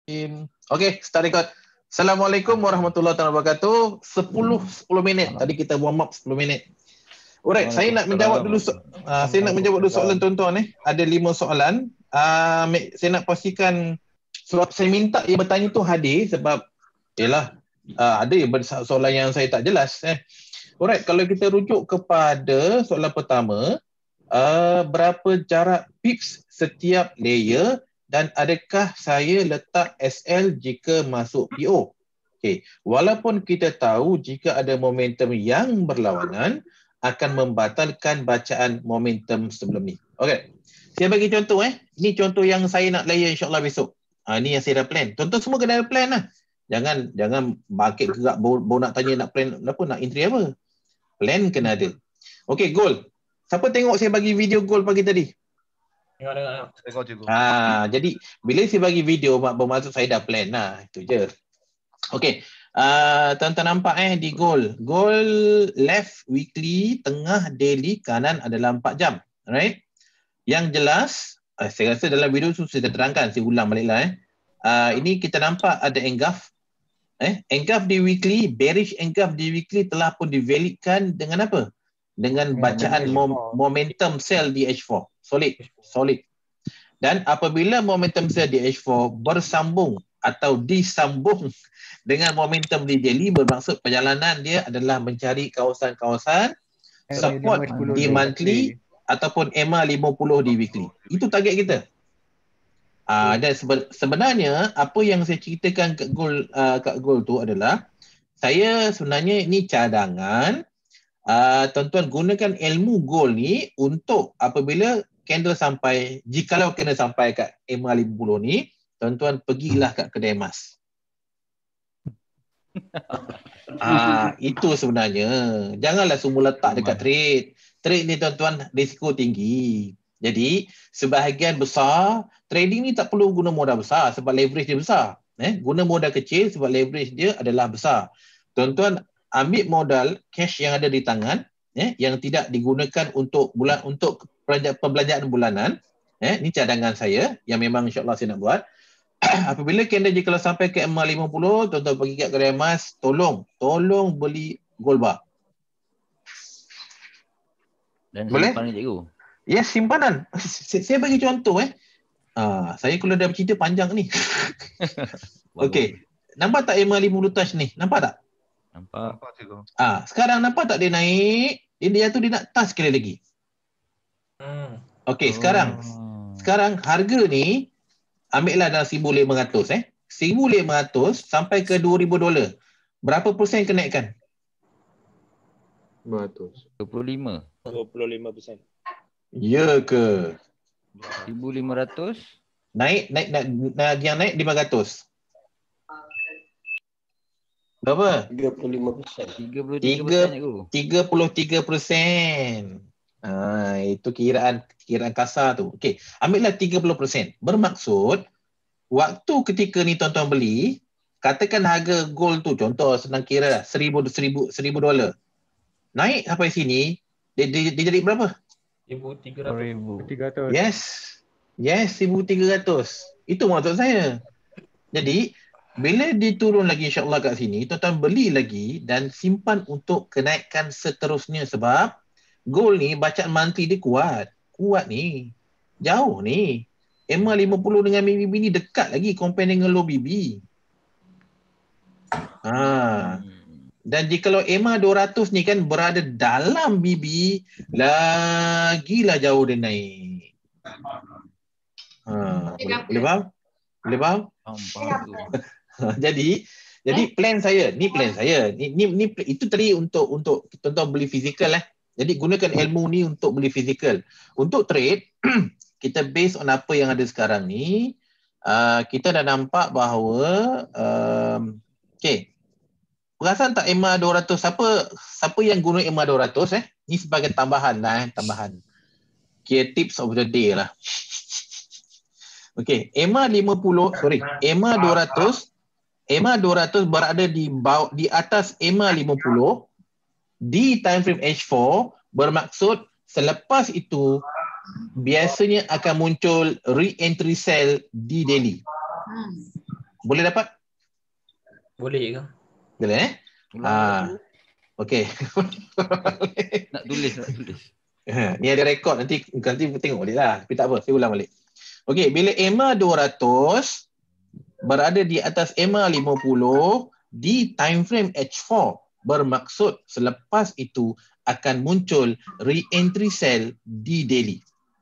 Okey, start record. Assalamualaikum warahmatullahi wabarakatuh. 10 minit. Tadi kita warm up 10 minit. Alright, saya nak menjawab dulu soalan tuan-tuan ni. Ada 5 soalan. Saya nak pastikan sebab saya minta yang bertanya tu hadir sebab yalah ada soalan yang saya tak jelas Alright, kalau kita rujuk kepada soalan pertama, berapa jarak pips setiap layer dan adakah saya letak SL jika masuk PO? Okey, walaupun kita tahu jika ada momentum yang berlawanan akan membatalkan bacaan momentum sebelum ni. Okey. Saya bagi contoh Ini contoh yang saya nak layer insya-Allah besok. Ni yang saya dah plan. Tuan-tuan semua kena ada plan lah. Jangan bangkit gerak baru nak tanya nak plan apa, nak entry apa. Plan kena ada. Okey, goal. Siapa tengok saya bagi video goal pagi tadi? Tengok. Jadi bila saya bagi video bermaksud saya dah plan lah. Itu je. Okey. Tuan-tuan nampak di goal. Goal left weekly, tengah daily, kanan adalah 4 jam. Alright. Yang jelas, saya rasa dalam video tu saya terangkan, saya ulang baliklah ini kita nampak ada engulf. Engulf di weekly, bearish engulf di weekly telah pun divalidkan dengan apa? Dengan bacaan momentum sell di H4. Solid. Dan apabila momentum sell di H4 bersambung atau disambung dengan momentum di daily, bermaksud perjalanan dia adalah mencari kawasan-kawasan support di monthly ataupun EMA 50 di weekly. Itu target kita. Dan sebenarnya apa yang saya ceritakan kat goal tu adalah saya sebenarnya ini cadangan. Tuan-tuan gunakan ilmu goal ni untuk apabila candle sampai, jikalau kena sampai kat EMA 50 ni, tuan-tuan pergilah kat kedai emas. Itu sebenarnya. Janganlah semua letak dekat trade. Trade ni tuan-tuan risiko tinggi. Jadi sebahagian besar trading ni tak perlu guna modal besar sebab leverage dia besar. Guna modal kecil sebab leverage dia adalah besar. Tuan-tuan ambil modal cash yang ada di tangan yang tidak digunakan untuk pembelanjaan bulanan. Ni cadangan saya yang memang insya-Allah saya nak buat. Apabila candle kalau sampai ke EMA 50, tuan-tuan pergi kat kedai emas, tolong beli gold bar. Dan boleh? simpan ni cikgu. Yes, simpanan. Saya bagi contoh saya kalau dah bercerita panjang ni. Okey. Nampak tak EMA 50 touch ni? Nampak tak? Nampak cikgu. Sekarang nampak tak dia naik? Dia tu dia nak touch sekali lagi. Okey, sekarang harga ni ambillah dalam 1,500 1,500 sampai ke $2,000. Berapa persen kenaikan? 25%. Ya ke? 1,500 naik yang naik 500. Berapa? 33%. 33%. Itu kiraan kasar tu. Okey, ambillah 30%. Bermaksud waktu ketika ni tuan-tuan beli, katakan harga gold tu contoh senang kira $1,000. Naik sampai sini, dia jadi berapa? 1,300. Yes, 1,300. Itu maksud saya. Jadi bila diturun lagi insya-Allah kat sini, tuan-tuan beli lagi dan simpan untuk kenaikan seterusnya sebab gold ni bacaan monthly dia kuat ni. Jauh ni. EMA 50 dengan BB ni dekat lagi compare dengan low BB. Dan jikalau EMA 200 ni kan berada dalam BB, lagilah jauh dia naik. Boleh faham? Jadi plan saya, ni itu tadi untuk tuan-tuan beli fizikal Jadi gunakan ilmu ni untuk beli fizikal. Untuk trade kita based on apa yang ada sekarang ni, kita dah nampak bahawa perasan tak EMA 200 siapa yang guna EMA 200 ni sebagai tambahan tambahan. Kira tips of the day lah. Okey, EMA 200 berada di atas EMA 50 di time frame H4, bermaksud selepas itu biasanya akan muncul re-entry sell di daily. Boleh dapat? Boleh ke? Boleh okey. Nak tulis. Ni ada rekod, nanti tengok balik lah. Tapi tak apa, saya ulang balik. Okey, bila EMA 200 berada di atas EMA 50 di time frame H4, bermaksud selepas itu akan muncul re-entry sell di daily.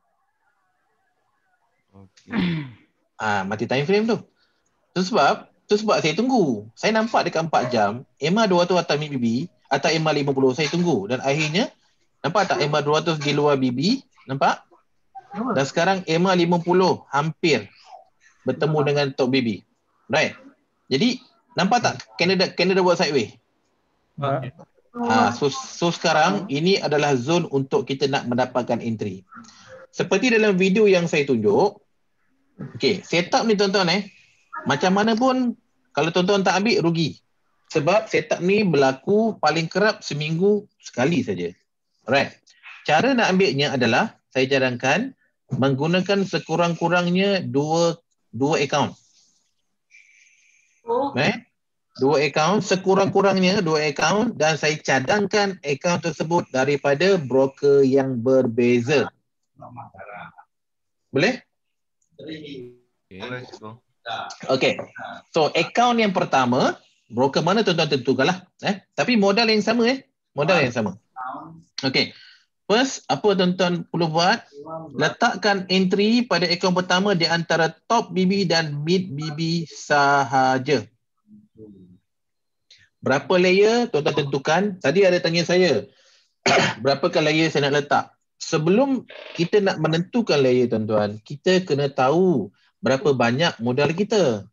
Mati time frame tu. Tu sebab saya tunggu. Saya nampak dekat 4 jam, EMA 200 atas BB atau EMA 50 saya tunggu, dan akhirnya nampak tak EMA 200 di luar BB, nampak? Dan sekarang EMA 50 hampir bertemu dengan top BB. Right. Jadi nampak tak Canada buat sideways? So sekarang ini adalah zone untuk kita nak mendapatkan entry. Seperti dalam video yang saya tunjuk. Okey, setup ni tuan-tuan macam mana pun kalau tuan-tuan tak ambil rugi. Sebab setup ni berlaku paling kerap seminggu sekali saja. Alright. Cara nak ambilnya adalah saya cadangkan menggunakan sekurang-kurangnya dua akaun. Dua akaun, sekurang-kurangnya 2 akaun, dan saya cadangkan akaun tersebut daripada broker yang berbeza. Boleh? Okey. So akaun yang pertama, broker mana tuan-tuan tentukanlah. Tapi modal yang sama Modal yang sama. Okey. First, apa tuan-tuan perlu buat? Letakkan entry pada akaun pertama di antara top BB dan mid BB sahaja. Berapa layer tuan-tuan tentukan? Tadi ada tanya saya, berapakah layer saya nak letak? Sebelum kita nak menentukan layer tuan-tuan, kita kena tahu berapa banyak modal kita.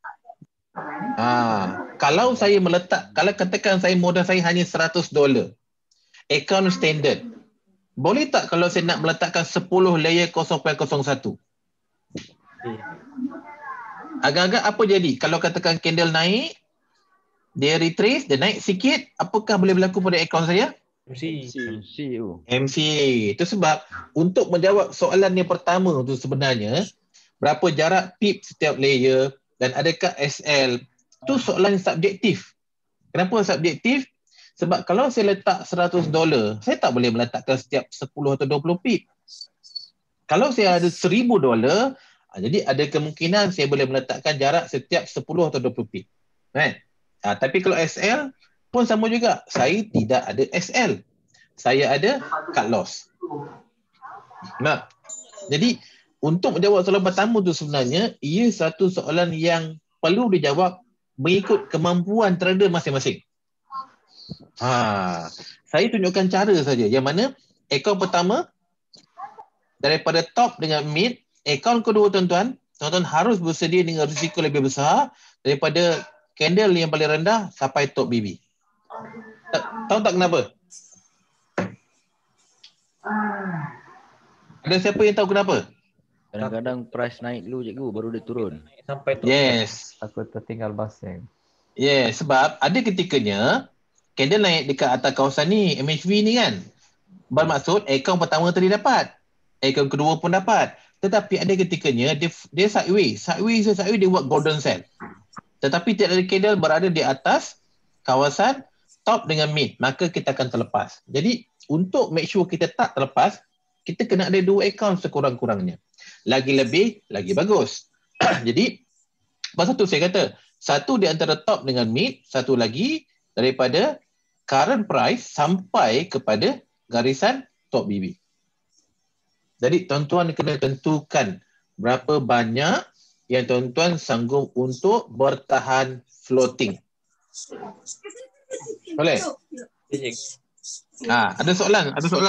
Kalau katakan saya modal saya hanya $100, account standard, boleh tak kalau saya nak meletakkan 10 layer 0.01? Agak-agak apa jadi? Kalau katakan candle naik, dia retrace, dia naik sikit, apakah boleh berlaku pada akaun saya? MC. Itu sebab untuk menjawab soalan yang pertama tu sebenarnya, berapa jarak pip setiap layer dan adakah SL, tu soalan subjektif. Kenapa subjektif? Sebab kalau saya letak $100, saya tak boleh meletakkan setiap 10 atau 20 pip. Kalau saya ada $1,000, jadi ada kemungkinan saya boleh meletakkan jarak setiap 10 atau 20 pip. Right? Tapi kalau SL pun sama juga. Saya tidak ada SL. Saya ada cut loss. Nah, jadi untuk menjawab soalan pertama tu sebenarnya, ia satu soalan yang perlu dijawab mengikut kemampuan trader masing-masing. Saya tunjukkan cara saja. Yang mana akaun pertama daripada top dengan mid, akaun kedua tuan-tuan harus bersedia dengan risiko lebih besar daripada candle yang paling rendah sampai top BB. Tahu tak kenapa? Ada siapa yang tahu kenapa? Kadang-kadang price naik dulu cikgu baru dia turun. Sampai top. Yes. Aku tertinggal basing. Yes, sebab ada ketikanya candle naik dekat atas kawasan ni, MHV ni kan. Bermaksud akaun pertama tadi dapat. Akaun kedua pun dapat. Tetapi ada ketikanya dia sideways. Sideways dia buat golden cell. Tetapi tidak ada candle berada di atas kawasan top dengan mid, maka kita akan terlepas. Jadi untuk make sure kita tak terlepas, kita kena ada 2 akaun sekurang-kurangnya. Lagi lebih, lagi bagus. Jadi pasal tu saya kata, satu di antara top dengan mid, satu lagi daripada current price sampai kepada garisan top BB. Jadi tuan-tuan kena tentukan berapa banyak yang tuan-tuan sanggup untuk bertahan floating. Boleh? Ada soalan?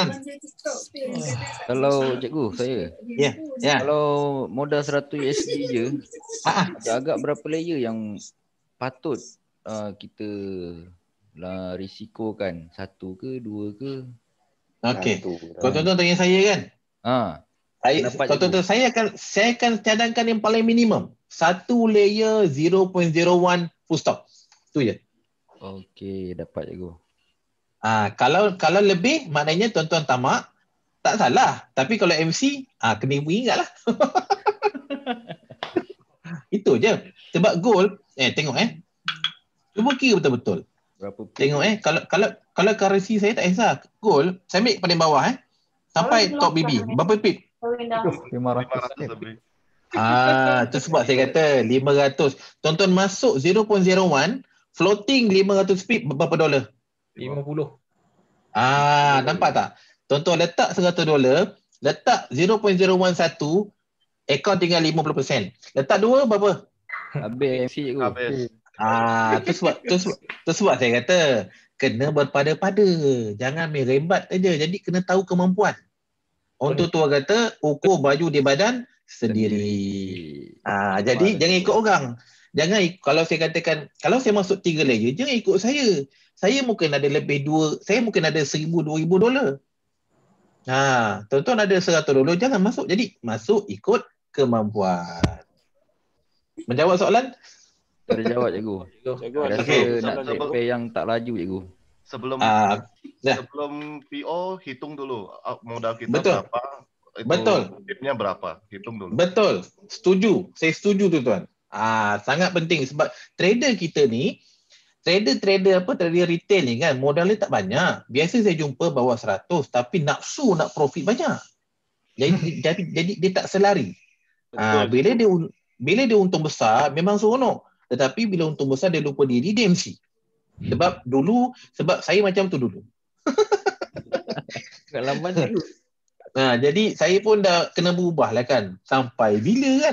Kalau cikgu saya. Ya. Kalau modal 100 USD je, agak berapa layer yang patut kita risikokan? 1 ke 2 ke? Okey. Kau tuan-tuan tanya saya kan? Tuan-tuan saya akan cadangkan yang paling minimum. 1 layer 0.01 full stop. Tu je. Okey, dapat cikgu. Kalau lebih maknanya tuan-tuan tamak, tak salah. Tapi kalau MC, kena ingatlah. Itu je. Sebab gold, tengok cuba kira betul-betul. Berapa pip? Tengok kalau currency saya tak kisah. Gold, saya ambil paling bawah sampai top BB. Berapa pip? 500 lebih. Tu sebab saya kata 500. Tonton masuk 0.01, floating 500 pip berapa dolar? 50. Nampak tak? Tonton letak $100, letak 0.011, akaun tinggal 50%. Letak 2 berapa? Habis MC cikgu. Habis. Tu sebab saya kata kena berpada-pada. Jangan main rembat aja. Jadi kena tahu kemampuan. Orang tua kata ukur baju di badan sendiri. Jadi jangan ikut orang. Kalau saya katakan, kalau saya masuk 3 layer, jangan ikut saya. Saya mungkin ada lebih saya mungkin ada $1,000-2,000. Tuan-tuan ada $100, jangan masuk. Jadi masuk ikut kemampuan. Menjawab soalan? Ada jawab cikgu. Cikgu Saya ada rasa nak Sebelum- TP yang tak laju cikgu. Sebelum Dah. sebelum PO hitung dulu modal kita Betul. berapa. Itu Betul. tipnya berapa? Hitung dulu. Betul. Setuju. Saya setuju tu tuan. Sangat penting sebab trader kita ni, trader retail ni kan, modalnya tak banyak. Biasa saya jumpa bawah 100 tapi nafsu nak profit banyak. Jadi dia tak selari. Bila dia untung besar memang seronok. Tetapi bila untung besar dia lupa diri, dia MC. Sebab saya macam tu dulu. Pengalaman cikgu. Jadi saya pun dah kena berubah lah kan. Sampai bila?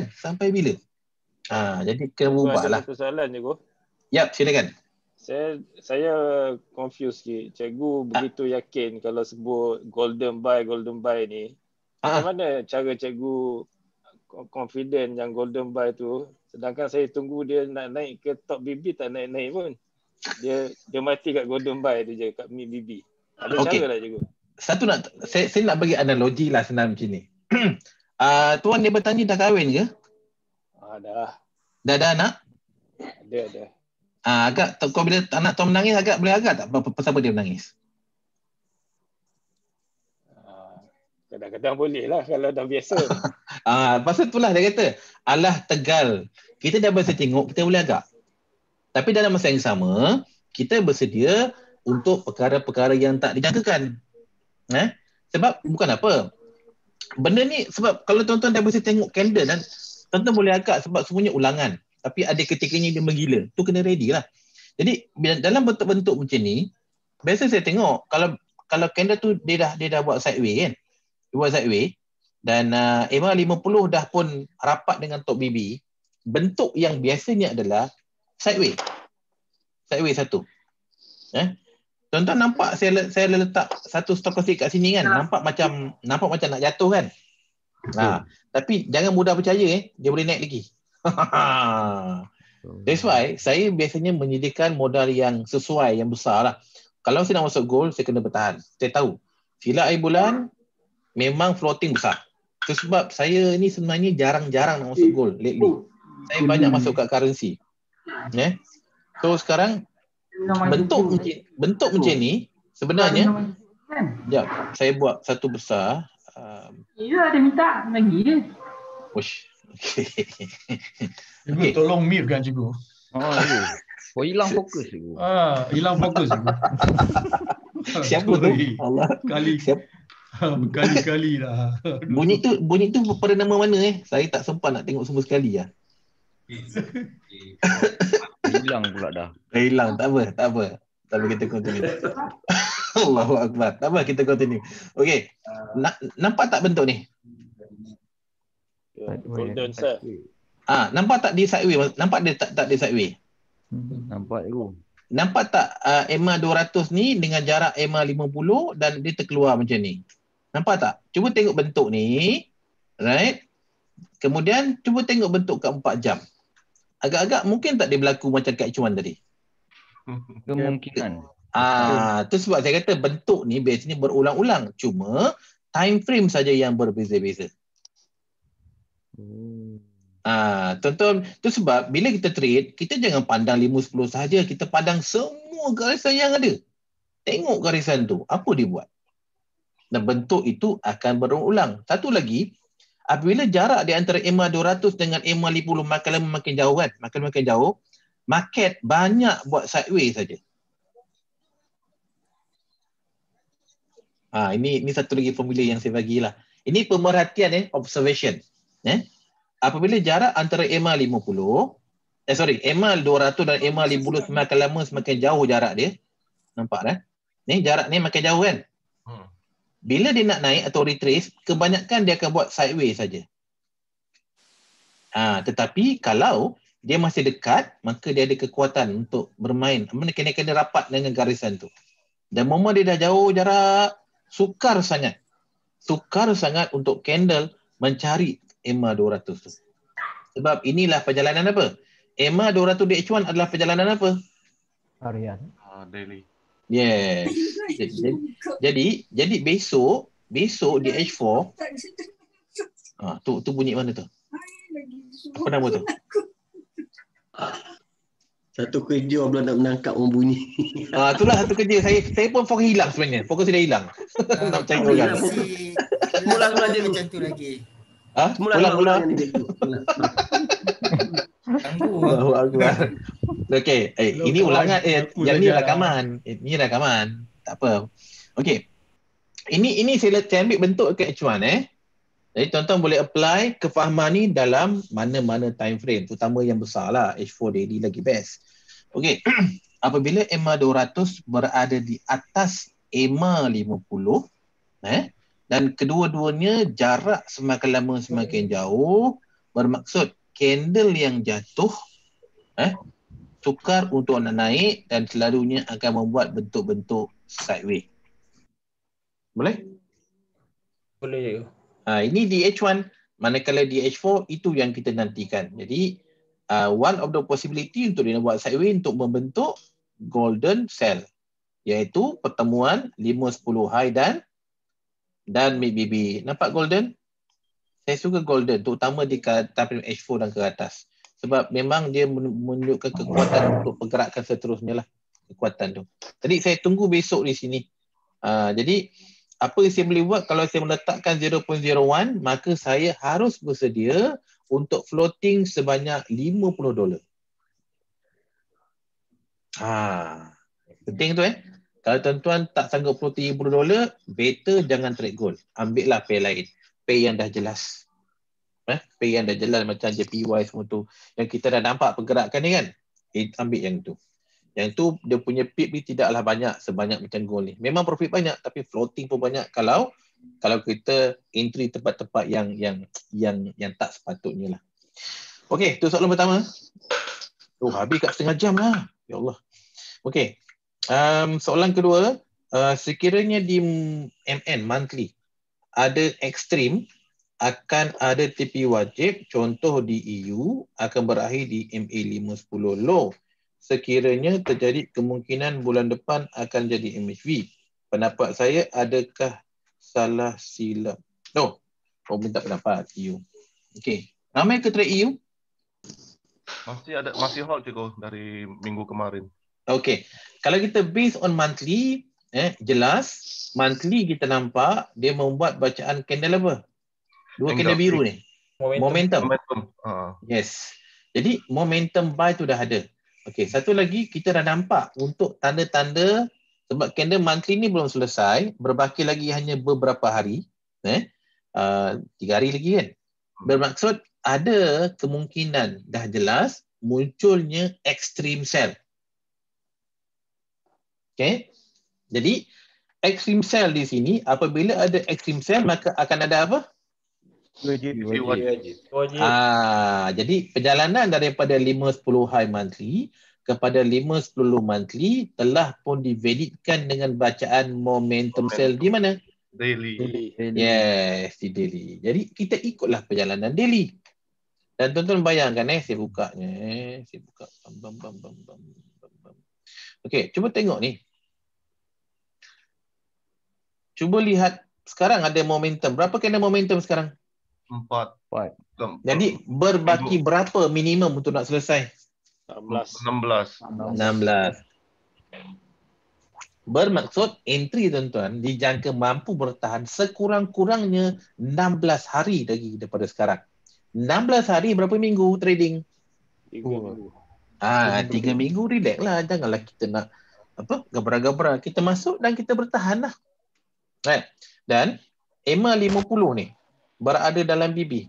Jadi kena berubah lah. Ada satu soalan cikgu. Yap, silakan. Saya confused sikit. Cikgu begitu yakin kalau sebut golden buy ni. Macam mana cara cikgu confident yang golden buy tu, sedangkan saya tunggu dia nak naik ke top BB tak naik-naik pun. Dia mati kat golden buy tu je, kat mid BB. Ada cara tak cikgu? Saya nak bagi analogi lah senang macam ni. Tuan dia bertanya dah kahwin ke? Dah. Dah ada anak? Ada. Agak kau bila anak tuan menangis boleh agak tak pasal apa dia menangis? Kadang-kadang boleh lah kalau dah biasa. Pasal itulah dia kata, alah tegal. Kita dah biasa tengok, kita boleh agak. Tapi dalam masa yang sama, kita bersedia untuk perkara-perkara yang tak dijangkakan. Sebab bukan apa. Benda ni sebab kalau tuan-tuan dah biasa tengok candle dan tuan-tuan boleh agak sebab semuanya ulangan. Tapi ada ketikanya dia menggila. Tu kena ready lah. Jadi dalam bentuk-bentuk macam ni, biasa saya tengok kalau candle tu dia dah buat sideway kan. Dia buat sideway dan EMA 50 dah pun rapat dengan top BB. Bentuk yang biasanya adalah sideway. Sideway satu. Tuan-tuan nampak saya letak satu stokastik kat sini kan. Nampak macam nak jatuh kan. Tapi jangan mudah percaya dia boleh naik lagi. That's why saya biasanya menyediakan modal yang sesuai, yang besar lah. Kalau saya nak masuk gold, saya kena bertahan. Saya tahu silap air bulan memang floating besar. Itu sebab saya ni sebenarnya jarang-jarang nak masuk gold lately. Saya banyak masuk kat currency. So sekarang bentuk macam ni sebenarnya, saya buat satu besar. Ya, ada minta lagi je. Cikgu tolong mute kan cikgu. Cikgu. Hilang fokus cikgu. Hilang fokus cikgu. Siapa tu? Allah. Berkali-kali lah. Bunyi tu pada nama mana Saya tak sempat nak tengok semua sekali lah. Hilang pula dah. Hilang, tak apa. Kita continue. Allahu Akbar. Tak apa, kita continue. Okey. Nampak tak bentuk ni? Golden sir. Nampak tak di sideway? Nampak dia tak di sideway? Nampak cikgu. Nampak tak EMA 200 ni dengan jarak EMA 50 dan dia terkeluar macam ni? Nampak tak? Cuba tengok bentuk ni. Right? Kemudian cuba tengok bentuk ke 4 jam. Agak-agak mungkin tak dia berlaku macam kat H1 tadi? Kemungkinan. Tu sebab saya kata bentuk ni biasanya berulang-ulang. Cuma time frame saja yang berbeza-beza. Tonton, tu sebab bila kita trade, kita jangan pandang 5-10 saja, kita pandang semua garisan yang ada. Tengok garisan tu, apa dia buat. Dan bentuk itu akan berulang. Satu lagi, Apabila jarak di antara EMA 200 dengan EMA 50 makin lama makin jauh kan, makin jauh, market banyak buat sideways saja. Ini satu lagi formula yang saya bagilah. Ini pemerhatian observation. Apabila jarak antara EMA 50, EMA 200 dan EMA 50 semakin lama semakin jauh jarak dia. Nampak dah? Ni jarak ni makin jauh kan? Bila dia nak naik atau retrace, kebanyakan dia akan buat sideways saja. Tetapi kalau dia masih dekat, maka dia ada kekuatan untuk bermain. Kena rapat dengan garisan tu. Dan moment dia dah jauh jarak, sukar sangat untuk candle mencari EMA 200 tu. Sebab inilah perjalanan apa? EMA 200 DH1 adalah perjalanan apa? Harian. Daily. Yes. Jadi besok DH4 tu bunyi mana tu? Apa nama tu? Satu kerja pula nak menangkap orang bunyi. Itulah satu kerja. Saya pun fokus hilang sebenarnya. Fokus dia hilang. Nak cari orang. Mula-mula dia macam tu lagi. Mula-mula. Okey, ini ulangan yang ni rakaman. Ini rakaman. Tak apa. Okey. Ini saya ambil bentuk ke H1 Jadi tuan-tuan boleh apply kefahaman ni dalam mana-mana time frame, terutama yang besarlah. H4 daily lagi best. Okey. Apabila EMA 200 berada di atas EMA 50, dan kedua-duanya jarak semakin lama semakin jauh, bermaksud candle yang jatuh sukar untuk nak naik dan selalunya akan membuat bentuk-bentuk sideways. Boleh? Boleh. Ini DH1, manakala DH4 itu yang kita nantikan. Jadi one of the possibility untuk dia buat sideways untuk membentuk golden cell, iaitu pertemuan 5-10 high dan mid-BB. Nampak golden? Saya suka golden, terutama di time H4 dan ke atas. Sebab memang dia menunjukkan kekuatan untuk pergerakan seterusnya lah. Kekuatan tu. Jadi saya tunggu besok di sini. Jadi apa yang saya boleh buat kalau saya meletakkan 0.01, maka saya harus bersedia untuk floating sebanyak $50. Penting tu Kalau tuan-tuan tak sanggup floating $50, better jangan trade gold. Ambil lah pay lain. Pay yang dah jelas. Pay yang dah jelas macam JPY semua tu. Yang kita dah nampak pergerakan ni kan. Ambil yang tu. Yang tu dia punya pip ni tidaklah banyak sebanyak macam gold ni. Memang profit banyak tapi floating pun banyak kalau kita entry tempat-tempat yang tak sepatutnya lah. Okey, tu soalan pertama. Habis kat setengah jam lah. Ya Allah. Okey. Soalan kedua, sekiranya di MN monthly ada ekstrim, akan ada TP wajib, contoh di EU akan berakhir di MA 510 low. Sekiranya terjadi kemungkinan bulan depan akan jadi MHV. Pendapat saya, adakah salah silap? Minta pendapat EU. Okey. Ramai ke trade EU? Masih hold cikgu dari minggu kemarin. Okey. Kalau kita based on monthly, jelas monthly kita nampak dia membuat bacaan candle apa? Dua candle biru ni. Momentum. Yes. Jadi momentum buy tu dah ada. Okey, satu lagi kita dah nampak untuk tanda-tanda, sebab candle monthly ni belum selesai, berbaki lagi hanya beberapa hari, 3 hari lagi kan. Bermaksud ada kemungkinan dah jelas munculnya extreme sell. Okey. Jadi extreme sell di sini, apabila ada extreme sell maka akan ada apa? Wajib. Jadi perjalanan daripada 5-10 high monthly kepada 5-10 monthly telah pun divalidkan dengan bacaan momentum sell di mana? Daily. Yes, di daily. Jadi kita ikutlah perjalanan daily. Dan tuan-tuan bayangkan saya bukanya. Saya buka. Okey, cuba tengok ni. Cuba lihat sekarang ada momentum. Berapa kena momentum sekarang? 4. Jadi berbaki berapa minimum untuk nak selesai? 16. Bermaksud entry tuan-tuan dijangka mampu bertahan sekurang-kurangnya 16 hari lagi daripada sekarang. 16 hari berapa minggu trading? 3 minggu. 3 minggu relax lah. Janganlah kita nak gabra-gabra. Kita masuk dan kita bertahan lah. Right. Dan EMA 50 ni berada dalam BB.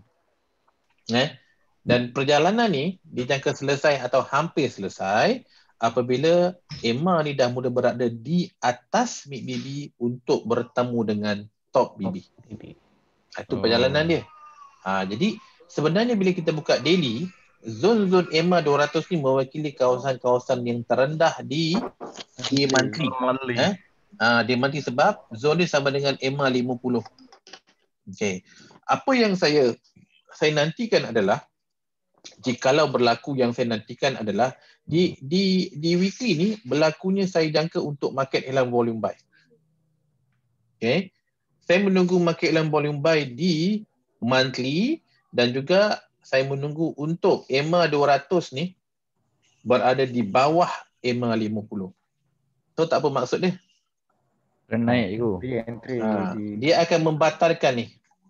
Dan perjalanan ni dijangka selesai atau hampir selesai apabila EMA ni dah mula berada di atas mid BB untuk bertemu dengan top BB. Itu perjalanan dia. Jadi sebenarnya bila kita buka daily, zon-zon EMA 200 ni mewakili kawasan-kawasan yang terendah di monthly. Di monthly sebab zon ni sama dengan EMA 50. Okey. Apa yang saya nantikan adalah jikalau berlaku yang saya nantikan adalah di weekly ni berlakunya saya jangka untuk market elam volume buy. Okay. Saya menunggu market elam volume buy di monthly dan juga saya menunggu untuk EMA 200 ni berada di bawah EMA 50. So tak apa maksud dia? Naik je. Dia akan membatalkan ni.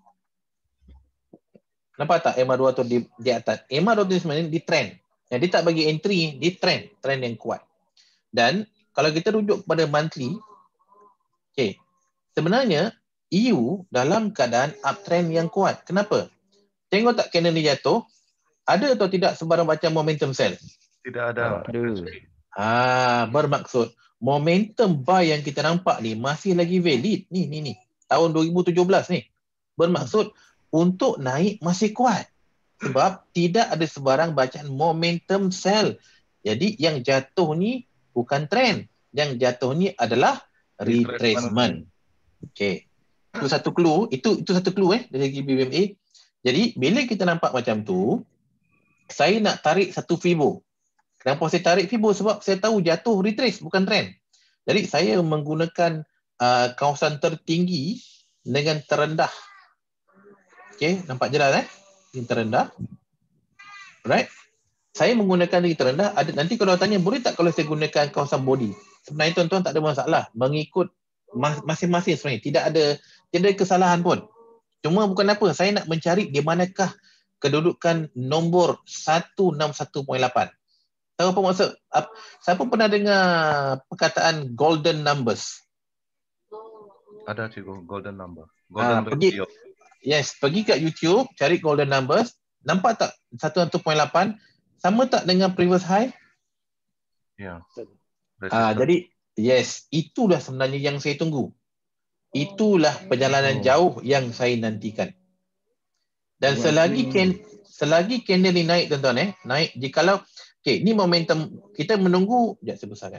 Nampak tak EMA 200 di atas? EMA 200 sebenarnya di trend. Yang dia tak bagi entry, di trend yang kuat. Dan kalau kita rujuk kepada monthly, okay, sebenarnya EU dalam keadaan uptrend yang kuat. Kenapa? Tengok tak candle ni jatuh, ada atau tidak sebarang macam momentum sell? Tidak ada. Bermaksud momentum buy yang kita nampak ni masih lagi valid. Ni. Tahun 2017 ni. Bermaksud untuk naik masih kuat. Sebab tidak ada sebarang bacaan momentum sell. Jadi yang jatuh ni bukan trend. Yang jatuh ni adalah retracement. Okey. Itu satu clue. Itu satu clue dari segi BBMA. Jadi bila kita nampak macam tu, saya nak tarik satu Fibo. Kenapa saya tarik Fibo? Sebab saya tahu jatuh retrace bukan trend. Jadi saya menggunakan kawasan tertinggi dengan terendah. Okey, nampak jelas yang terendah. Right? Saya menggunakan yang terendah. Nanti kalau tanya, boleh tak kalau saya gunakan kawasan body? Sebenarnya tuan-tuan tak ada masalah. Mengikut masing-masing sebenarnya. Tidak ada kesalahan pun. Cuma bukan apa. Saya nak mencari di manakah kedudukan nombor 161.8. Tahu apa maksud? Siapa pernah dengar perkataan golden numbers? Ada cikgu, golden number. Pergi kat YouTube, cari golden numbers. Nampak tak 101.8? Sama tak dengan previous high? Ya. Jadi, yes, itulah sebenarnya yang saya tunggu. Itulah perjalanan jauh yang saya nantikan. Dan selagi candle ni naik, tuan-tuan, naik, jikalau, ni momentum, kita menunggu, sekejap saya besarkan.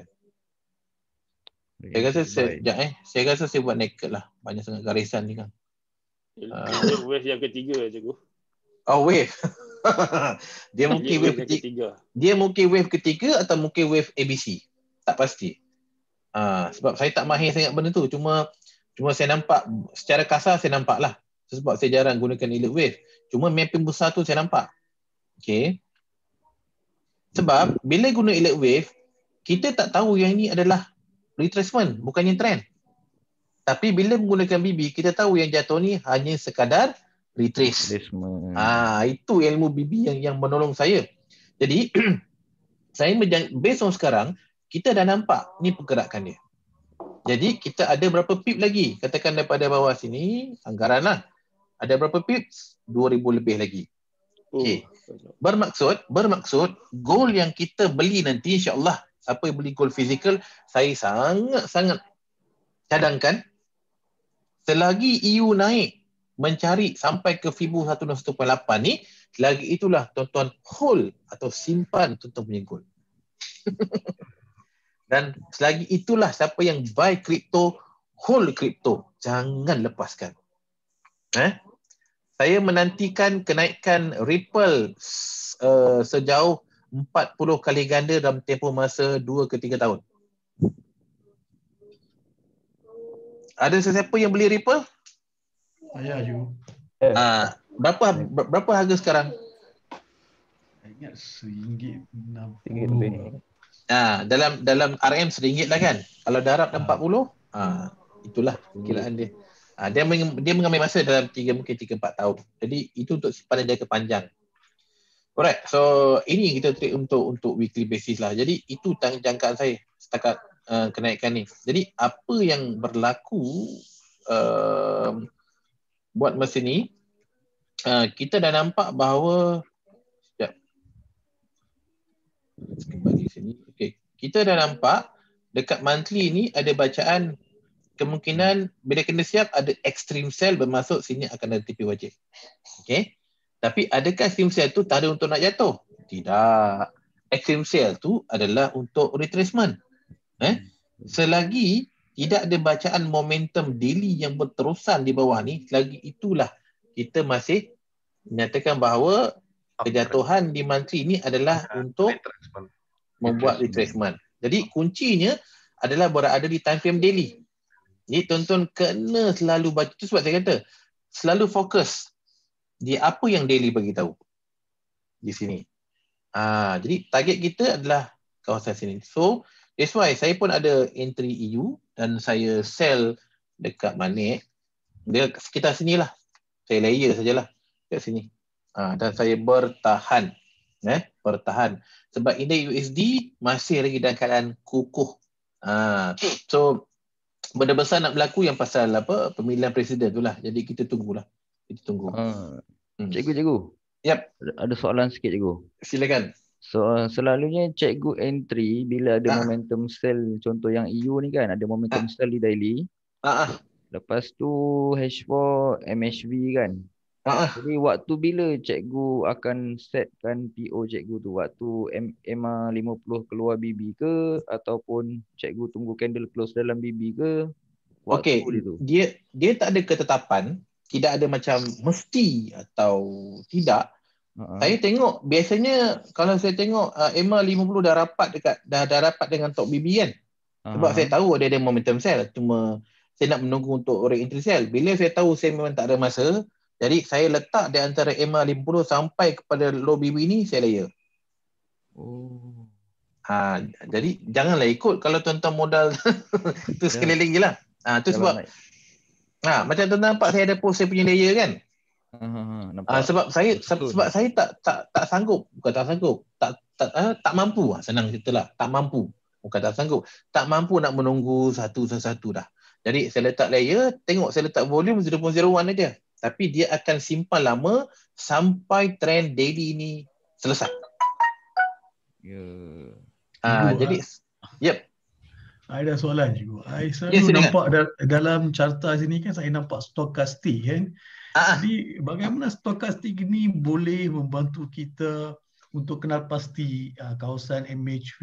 Saya rasa saya buat naked lah. Banyak sangat garisan ni kan. Wave yang ketiga cikgu. Wave. Dia mungkin wave ketiga. Dia mungkin wave ketiga atau mungkin wave ABC. Tak pasti. Sebab saya tak mahir sangat benda tu. Cuma saya nampak secara kasar saya nampak lah. Sebab saya jarang gunakan elite wave. Cuma mapping besar tu saya nampak. Okay. Sebab bila guna elite wave, kita tak tahu yang ini adalah retracement, bukannya trend. Tapi bila menggunakan BB, kita tahu yang jatuh ni hanya sekadar retrace. Itu ilmu BB yang menolong saya. Jadi, saya based on sekarang, kita dah nampak ni pergerakan dia. Jadi, kita ada berapa pip lagi? Katakan daripada bawah sini, anggaran lah. Ada berapa pips? 2,000 lebih lagi. Okay. Bermaksud, goal yang kita beli nanti, insyaAllah, siapa yang beli gold physical, saya sangat-sangat cadangkan selagi EU naik mencari sampai ke Fibo 161.8 ni, selagi itulah tuan-tuan hold atau simpan tuan-tuan punya gold. Dan selagi itulah siapa yang buy crypto, hold crypto. Jangan lepaskan. Saya menantikan kenaikan Ripple sejauh 40 kali ganda dalam tempoh masa 2 ke 3 tahun. Ada sesiapa yang beli Ripple? Saya you. Berapa harga sekarang? Saya ingat RM1.60. RM1 lebih. dalam RM RM lah kan. Kalau darab 40, itulah kiraan dia. Dia mengambil masa dalam mungkin 3-4 tahun. Jadi itu untuk simpanan jangka panjang. Alright, so ini kita treat untuk weekly basis lah. Jadi itu jangkaan saya setakat kenaikan ni. Jadi apa yang berlaku buat masa ni, kita dah nampak bahawa kembali sini. Okay. Kita dah nampak dekat monthly ni ada bacaan kemungkinan bila kena siap ada extreme sell bermaksud sini akan ada TP wajib. Okay. Tapi adakah extreme sell tu tak ada untuk nak jatuh? Tidak. Extreme sell tu adalah untuk retracement. Selagi tidak ada bacaan momentum daily yang berterusan di bawah ni, selagi itulah kita masih menyatakan bahawa kejatuhan di monthly ini adalah untuk membuat retracement. Jadi kuncinya adalah berada di time frame daily. Jadi tuan-tuan kena selalu baca. Itu sebab saya kata selalu fokus di apa yang daily bagi tahu di sini. Jadi target kita adalah kawasan sini. So that's why saya pun ada entry EU dan saya sell dekat mana? Dia sekitar sinilah. Saya layer sajalah dekat sini. Dan saya bertahan. Bertahan. Sebab indeks USD masih lagi dalam keadaan kukuh. So, benda besar nak berlaku yang pasal pemilihan presiden tu lah. Jadi kita tunggulah. Kita tunggu. Cikgu. Yep. Ada soalan sikit, cikgu. Silakan. So, selalunya cikgu entry bila ada momentum sell, contoh yang EU ni kan, ada momentum sell di daily. Lepas tu H4 MHV kan. Jadi waktu bila cikgu akan setkan PO cikgu tu? Waktu MA50 keluar BB ke? Ataupun cikgu tunggu candle close dalam BB ke? Okey, dia tak ada ketetapan. Tidak ada macam mesti atau tidak. Saya tengok biasanya kalau saya tengok MA50 dah rapat dengan top BB kan. Sebab saya tahu ada momentum sell. Cuma saya nak menunggu untuk orang entry sell. Bila saya tahu saya memang tak ada masa, jadi saya letak di antara MA50 sampai kepada low BB ni saya layer. Jadi janganlah ikut kalau tuan-tuan modal tu sekeliling je lah. Tu sebab macam tuan-tuan nampak saya ada post saya punya layer kan. Sebab saya tak sanggup, bukan tak sanggup, tak mampu, senang ceritalah, tak mampu, bukan tak sanggup, tak mampu nak menunggu satu dah. Jadi saya letak layer, tengok saya letak volume 0.01 aja. Tapi dia akan simpan lama sampai trend daily ni selesai. Jadi saya ada soalan juga. Saya selalu nampak dalam carta sini kan, saya nampak stokastik kan. Jadi bagaimana stokastik ini boleh membantu kita untuk kenal pasti kawasan MHV?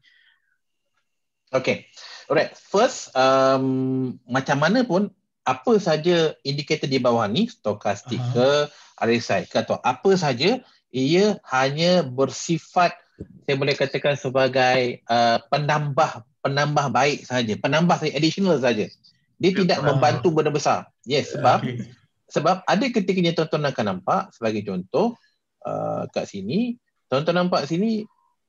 Okay. Alright. First, macam mana pun apa saja indikator di bawah ni, stokastik ke, RSI ke atau apa saja, ia hanya bersifat, saya boleh katakan sebagai penambah baik saja, penambah additional saja. Dia tidak membantu benda besar. Yes, sebab ada ketikanya tuan-tuan akan nampak, sebagai contoh kat sini, tuan-tuan nampak sini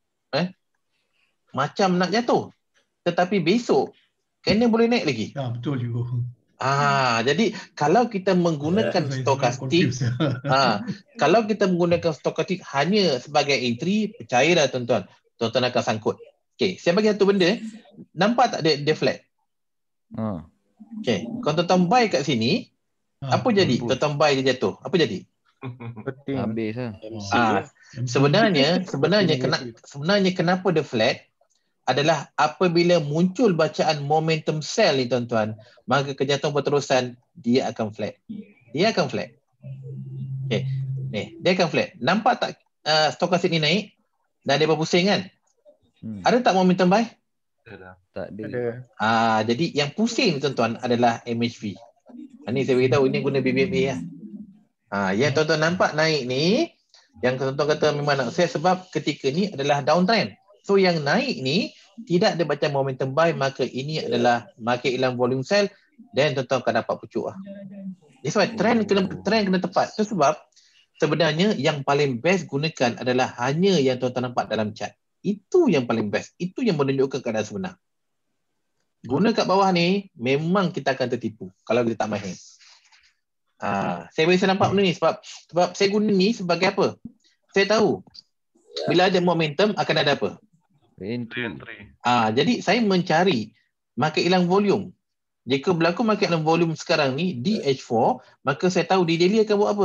macam nak jatuh. Tetapi besok kena boleh naik lagi. Betul juga. Jadi kalau kita menggunakan stokastik, kalau kita menggunakan stokastik hanya sebagai entry, percayalah tuan-tuan, tuan-tuan akan sangkut. Okay, saya bagi satu benda, nampak tak dia flat? Okay, kalau tuan-tuan buy kat sini, apa jadi? Tuan-tuan buy dia jatuh, apa jadi? Habis lah. Sebenarnya kenapa dia flat adalah apabila muncul bacaan momentum sell ni tuan-tuan, maka kejatuhan berterusan dia akan flat. Dia akan flat. Okay. Dia akan flat. Nampak tak stokastik ni naik dan dia berpusing kan? Ada tak momentum buy? Tak ada. Jadi yang pusing tuan-tuan adalah MHV. Ni saya beritahu, ini guna BBB lah. Yang tuan-tuan nampak naik ni, yang tuan-tuan kata memang nak sell sebab ketika ni adalah downtrend. So yang naik ni tidak ada macam momentum buy, maka ini adalah market hilang volume sell dan tuan-tuan akan dapat pucuk lah. That's why trend kena tepat. Itu sebab sebenarnya yang paling best gunakan adalah hanya yang tuan-tuan nampak dalam chart. Itu yang paling best. Itu yang menunjukkan keadaan sebenar. Guna kat bawah ni, memang kita akan tertipu kalau kita tak mahir. Saya biasa nampak benda ni sebab saya guna ni sebagai apa? Saya tahu bila ada momentum akan ada apa? Entry. Jadi saya mencari market hilang volume. Jika berlaku market hilang volume sekarang ni di H4, maka saya tahu di daily akan buat apa?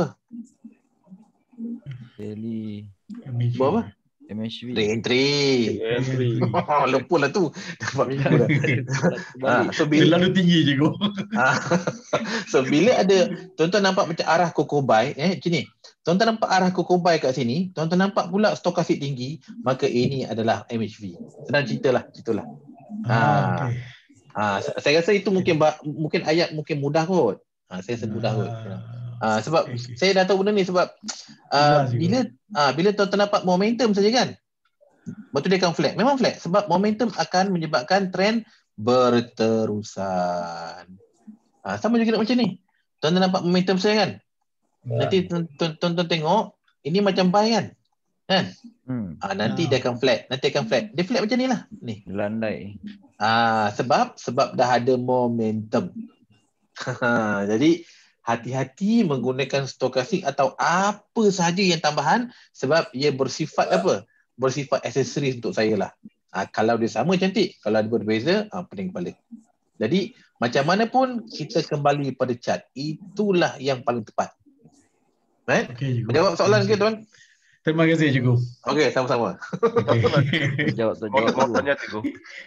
Daily buat apa? MHV. Entry. Lupa lah tu. Dapat minggu dah. Terlalu tinggi je kau. So bila ada, tuan-tuan nampak macam arah Coco Buy, macam ni. Tuan-tuan nampak arah Coco Buy kat sini, tuan-tuan nampak pula stokastik tinggi, maka ini adalah MHV. Senang ceritalah. Okay. Saya rasa itu mungkin ayat mungkin mudah kot. Saya rasa mudah kot. Sebab saya dah tahu benda ni sebab bila tuan-tuan nampak momentum saja kan, betul dia akan flat. Memang flat sebab momentum akan menyebabkan trend berterusan. Sama juga macam ni. Tuan-tuan nampak momentum saya kan? Nanti tuan-tuan tengok ini macam buy kan? Nanti dia akan flat. Dia flat macam ni lah. Ni. Landai. Sebab dah ada momentum. Jadi hati-hati menggunakan stokastik atau apa sahaja yang tambahan sebab ia bersifat apa? Bersifat aksesoris untuk saya lah. Kalau dia sama cantik, kalau ada berbeza, pening kepala. Jadi macam mana pun kita kembali pada chart. Itulah yang paling tepat. Right? Okay, menjawab soalan ke tuan? Terima kasih cikgu. Okey, sama-sama. Jawab. Tanya cikgu.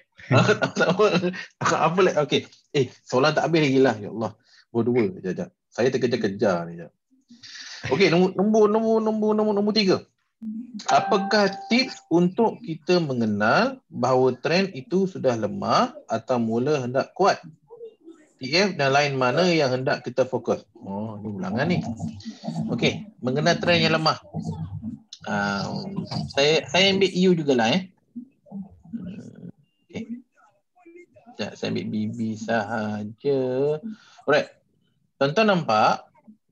Apa lagi? Okey. Soalan tak habis lagi lah. Ya Allah. Berdua. Sekejap. Saya terkejar-kejar ni. Okey, nombor 3. Apakah tips untuk kita mengenal bahawa trend itu sudah lemah atau mula hendak kuat? TF dan lain mana yang hendak kita fokus? Ni ulangan ni. Okey, mengenal trend yang lemah. Saya ambil EU jugalah Okey. Sekejap, saya ambil BB sahaja. Alright. Tuan-tuan nampak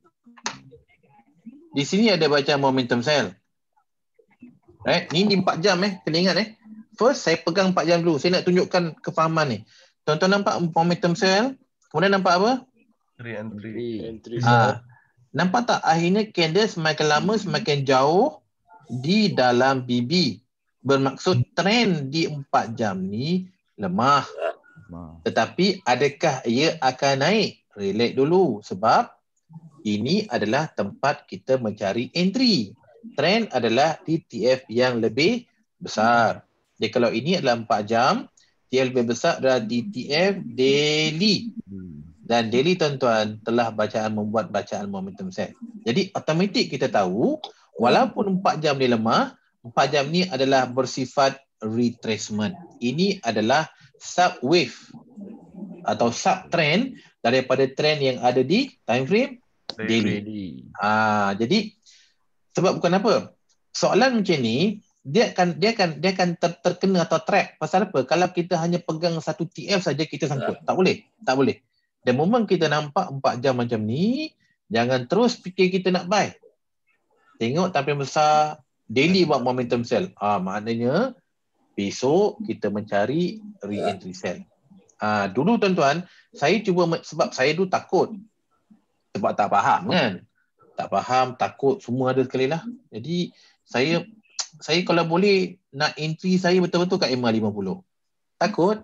di sini ada bacaan momentum sell. Right? Ni 4 jam kena ingat First saya pegang 4 jam dulu. Saya nak tunjukkan kefahaman ni. Tuan-tuan nampak momentum sell? Kemudian nampak apa? Entry. Nampak tak akhirnya candle semakin lama semakin jauh di dalam BB. Bermaksud trend di 4 jam ni lemah. Tetapi adakah ia akan naik? Relax dulu sebab ini adalah tempat kita mencari entry. Trend adalah di TF yang lebih besar. Jadi kalau ini adalah 4 jam, TF lebih besar adalah di TF daily. Dan daily tuan-tuan telah membuat bacaan momentum set. Jadi automatik kita tahu walaupun 4 jam ni lemah, 4 jam ni adalah bersifat retracement. Ini adalah sub wave atau sub trend daripada trend yang ada di time frame daily. Jadi sebab bukan apa? Soalan macam ni dia akan terkena atau trap. Pasal apa? Kalau kita hanya pegang satu TF saja kita sangkut. Tak boleh. Dan moment kita nampak 4 jam macam ni, jangan terus fikir kita nak buy. Tengok time frame besar, daily buat momentum sell. Maknanya besok kita mencari re-entry sell. Dulu tuan-tuan, saya cuba sebab saya dulu takut. Sebab tak faham kan. Tak faham, takut, semua ada sekali lah. Jadi saya kalau boleh nak entry saya betul-betul kat MA50. Takut.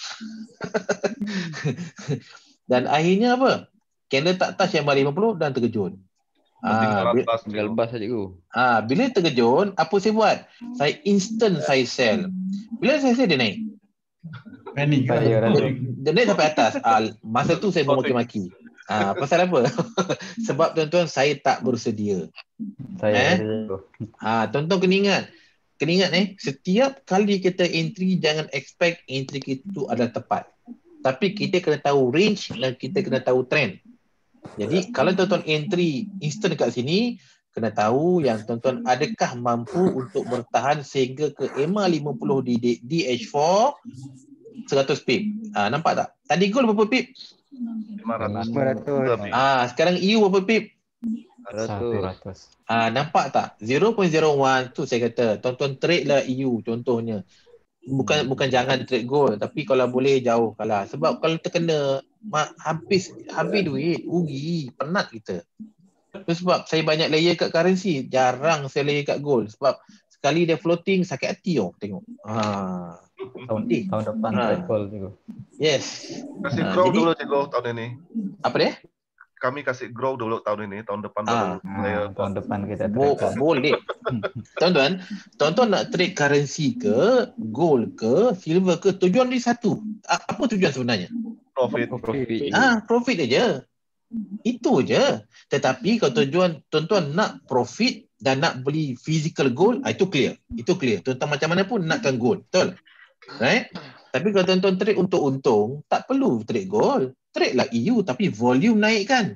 Dan akhirnya apa? Candle tak touch MA50 dan terkejut. Tinggal lepas saja cikgu. Bila terkejut, apa saya buat? Saya instant saya sell. Bila saya sell dia naik. Panik. Dia naik sampai atas. Masa tu saya memaki-maki. Pasal apa? Sebab tuan-tuan saya tak bersedia. Tuan-tuan kena ingat. Setiap kali kita entry jangan expect entry kita adalah tepat. Tapi kita kena tahu range dan kita kena tahu trend. Jadi kalau tuan-tuan entry instant dekat sini, kena tahu yang tuan-tuan adakah mampu untuk bertahan sehingga ke MA50 di H4 100 pip. Nampak tak? Tadi gold berapa pip? 500. Sekarang EU berapa pip? 100. Nampak tak? 0.01 tu saya kata. Tonton trade lah EU contohnya. Bukan jangan trade gold, tapi kalau boleh jauhkanlah. Sebab kalau terkena habis duit, rugi, penat kita. Itu sebab saya banyak layer kat currency, jarang saya layer kat gold. Sebab sekali dia floating, sakit hati tengok. Tahun depan trade gold tu. Yes. Kasih grow dulu cikgu tahun ini. Apa dia? Kami kasih grow dulu tahun ini, tahun depan baru tahun depan kita trade. Boleh. Tuan-tuan nak trade currency ke, gold ke, silver ke, tujuan dia satu. Apa tujuan sebenarnya? Profit. Profit aja. Itu je. Tetapi kalau tuan-tuan nak profit dan nak beli physical gold, itu clear. Tuan-tuan macam mana pun nakkan gold. Betul? Right? Tapi kalau tuan-tuan trade untuk untung, tak perlu trade gold. Trade lah EU tapi volume naik kan.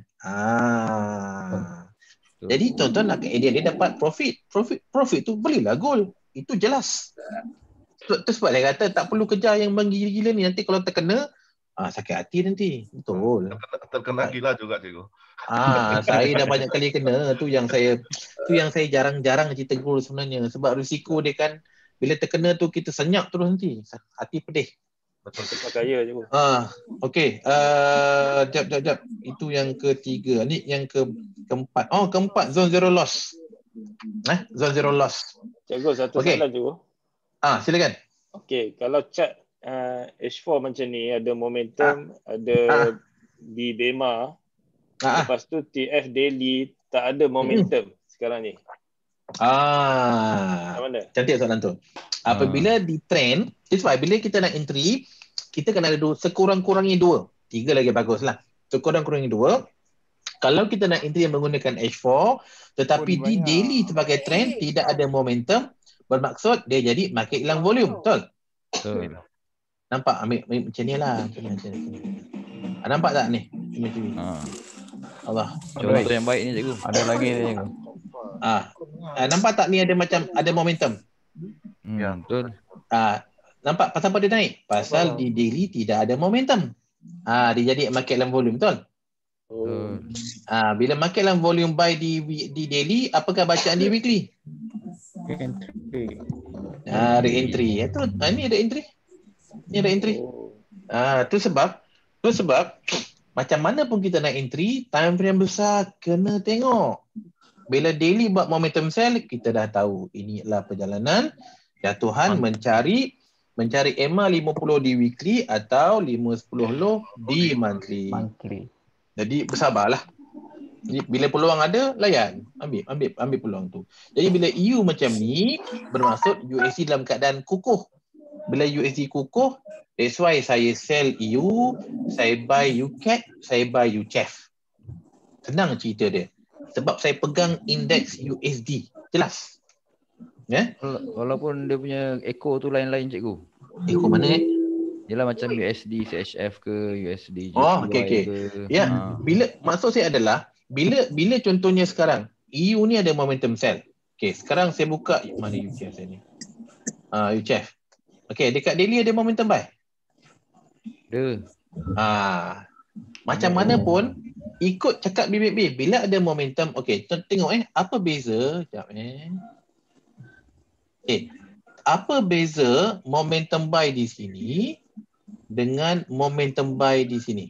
Jadi tuan-tuan nak dia dapat profit tu belilah gold. Itu jelas. Itu sebab dia kata tak perlu kejar yang menggila-gila ni. Nanti kalau terkena sakit hati nanti. Betul. Terkena gila juga cikgu. Saya dah banyak kali kena. Tu yang saya jarang-jarang cerita gold sebenarnya. Sebab risiko dia kan bila terkena tu kita senyap terus nanti. Hati pedih. Betul, cepat kaya je. Okey. Jap. Itu yang ketiga. Ni yang keempat. Keempat, zone zero loss. Zone zero loss. Cikgu, satu soalan cikgu. Silakan. Okey, kalau chart H4 macam ni, ada momentum, ada di BEMA, lepas tu TF daily tak ada momentum sekarang ni. Cantik soalan tu. Apabila di trend, sebab bila kita nak entry, kita kena ada sekurang-kurangnya 2. 3 lagi bagus lah. Sekurang-kurangnya 2. Kalau kita nak entry yang menggunakan H4, tetapi di daily sebagai trend tidak ada momentum, bermaksud dia jadi market hilang volume. Betul? Nampak? Ambil macam ni lah. Nampak tak ni? Macam ni. Allah. Contoh yang baik ni cikgu. Ada lagi ni cikgu. Nampak tak ni ada momentum? Ya, betul. Nampak pasal apa dia naik? Pasal di daily tidak ada momentum. Dia jadi market dalam volume, betul? Bila market dalam volume buy di daily, apakah bacaan di weekly? Re-entry. Ni re-entry. Ni re-entry. Tu sebab macam mana pun kita nak entry, time frame besar kena tengok. Bila daily buat momentum sell, kita dah tahu ini adalah perjalanan jatuhan mencari EMA 50 di weekly atau 510 low di monthly. Jadi bersabarlah. Jadi bila peluang ada, layan. Ambil peluang tu. Jadi bila EU macam ni, bermaksud USD dalam keadaan kukuh. Bila USD kukuh, that's why saya sell EU, saya buy UCAD, saya buy UCHF. Senang cerita dia. Sebab saya pegang indeks USD. Jelas? Walaupun dia punya echo tu lain-lain cikgu. Echo mana ni? Yalah macam USD, CHF ke, USD okey. Ya, bila maksud saya adalah bila contohnya sekarang EU ni ada momentum sell. Okey, sekarang saya buka mana UCHF saya ni. UCHF. Okey, dekat daily ada momentum buy. Ada. Macam mana pun ikut cakap BBB bila ada momentum. Okey, tengok apa beza? Sekejap apa beza momentum buy di sini dengan momentum buy di sini?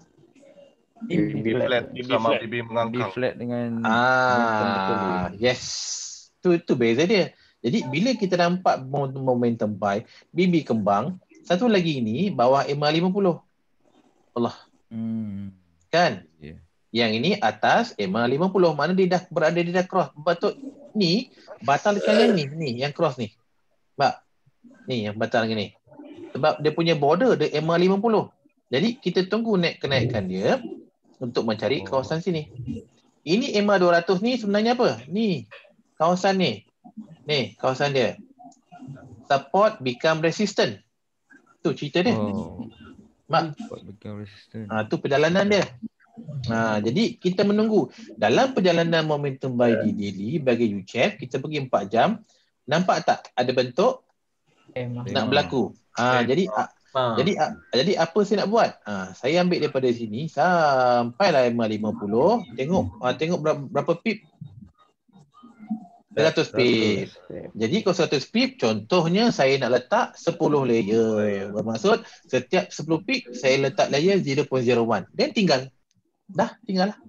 BB flat sama BB mengangkang. BB flat dengan yes. Tu beza dia. Jadi bila kita nampak momentum buy, BB kembang, satu lagi ini bawah EMA 50. Allah. Kan? Yeah. Yang ini atas EMA 50. Mana dia dah berada di dah cross. Betul ni batalkan yang ni yang cross ni. Mbak. Ni yang batal lagi ni. Sebab dia punya border dia EMA 50. Jadi kita tunggu kenaikan dia untuk mencari kawasan sini. Ini EMA 200 ni sebenarnya apa? Ni kawasan ni. Ni kawasan dia. Support become resistant. Tu cerita dia. Mak. Tu perjalanan dia. Jadi kita menunggu. Dalam perjalanan momentum buy di daily bagi UCHF, kita pergi 4 jam. Nampak tak ada bentuk nak berlaku? Jadi Jadi apa saya nak buat? Saya ambil daripada sini sampailah MA50, tengok berapa pip. 100 pip. Jadi kalau 100 pip, contohnya saya nak letak 10 layer. Bermaksud setiap 10 pip saya letak layer 0.01. Dan tinggal lah.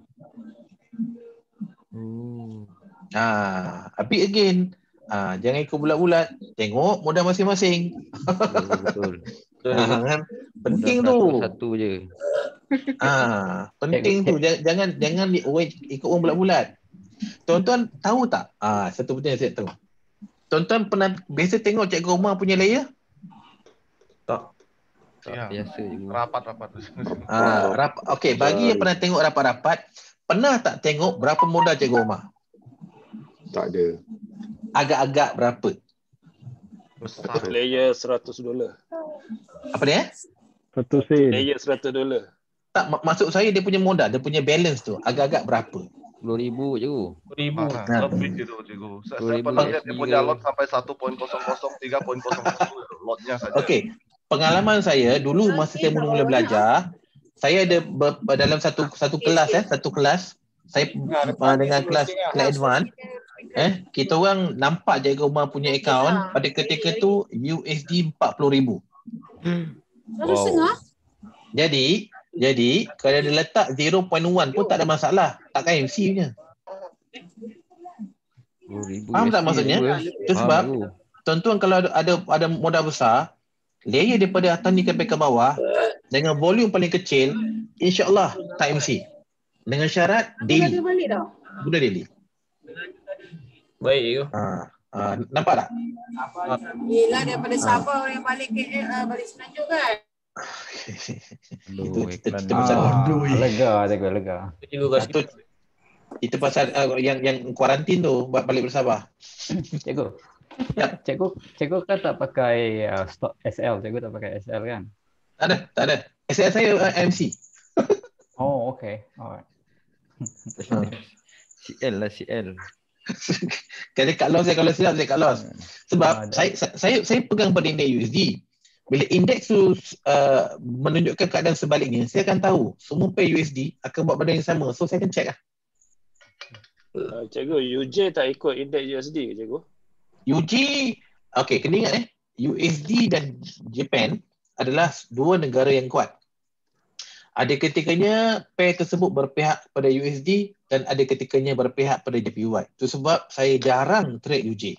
Repeat again. Jangan ikut bulat-bulat. Tengok modal masing-masing. Betul. Penting tu. Satu je. Penting tu. Jangan ikut orang bulat-bulat. Tuan-tuan tahu tak? Satu benda yang saya tahu. Tuan-tuan pernah biasa tengok Cikgu Omar punya layer? Tak. Biasa je. Rapat-rapat. Okey, bagi yang pernah tengok rapat-rapat, pernah tak tengok berapa modal Cikgu Omar? Tak ada. Agak-agak berapa? Besar. Layer $100. Apa dia? Layer $100. Tak, maksud saya dia punya modal, dia punya balance tu agak-agak berapa? 10,000 je. 10,000. Lebih gitu, Cikgu. Saya pernah lihat dia punya lot sampai 1.00, 3.00 lotnya saja. Okey. Pengalaman saya dulu masa saya mula-mula belajar, saya ada dalam satu kelas, saya dengan kelas advance, kita orang nampak Cikgu Omar punya akaun pada ketika tu USD 40,000. Wow. Jadi kalau dia letak 0.1 pun tak ada masalah. Takkan MC punya. 10,000 Faham tak maksudnya? Itu sebab tuan-tuan kalau ada modal besar, layer daripada atas ni sampai ke bawah dengan volume paling kecil, insya-Allah tak MC. Dengan syarat daily. Guna daily. Baik je. Nampak tak? Yelah daripada Sabah orang balik KL balik Semenanjung kan. Itu pasal lega. Itu pasal yang kuarantin tu buat balik bersabah. Cikgu. Cikgu kan tak pakai stock SL. Cikgu tak pakai SL kan? Tak ada. SL saya MC. Oh, okay. Alright. CL. Kalau silap saya cut loss. Sebab saya pegang pada indeks USD. Bila indeks tu menunjukkan keadaan sebaliknya, saya akan tahu semua pair USD akan buat benda yang sama. So saya akan check lah. Cikgu, UJ tak ikut indeks USD ke cikgu? UJ, okey, kena ingat USD dan Japan adalah dua negara yang kuat. Ada ketikanya pair tersebut berpihak pada USD dan ada ketikanya berpihak pada JPY. Itu sebab saya jarang trade UJ.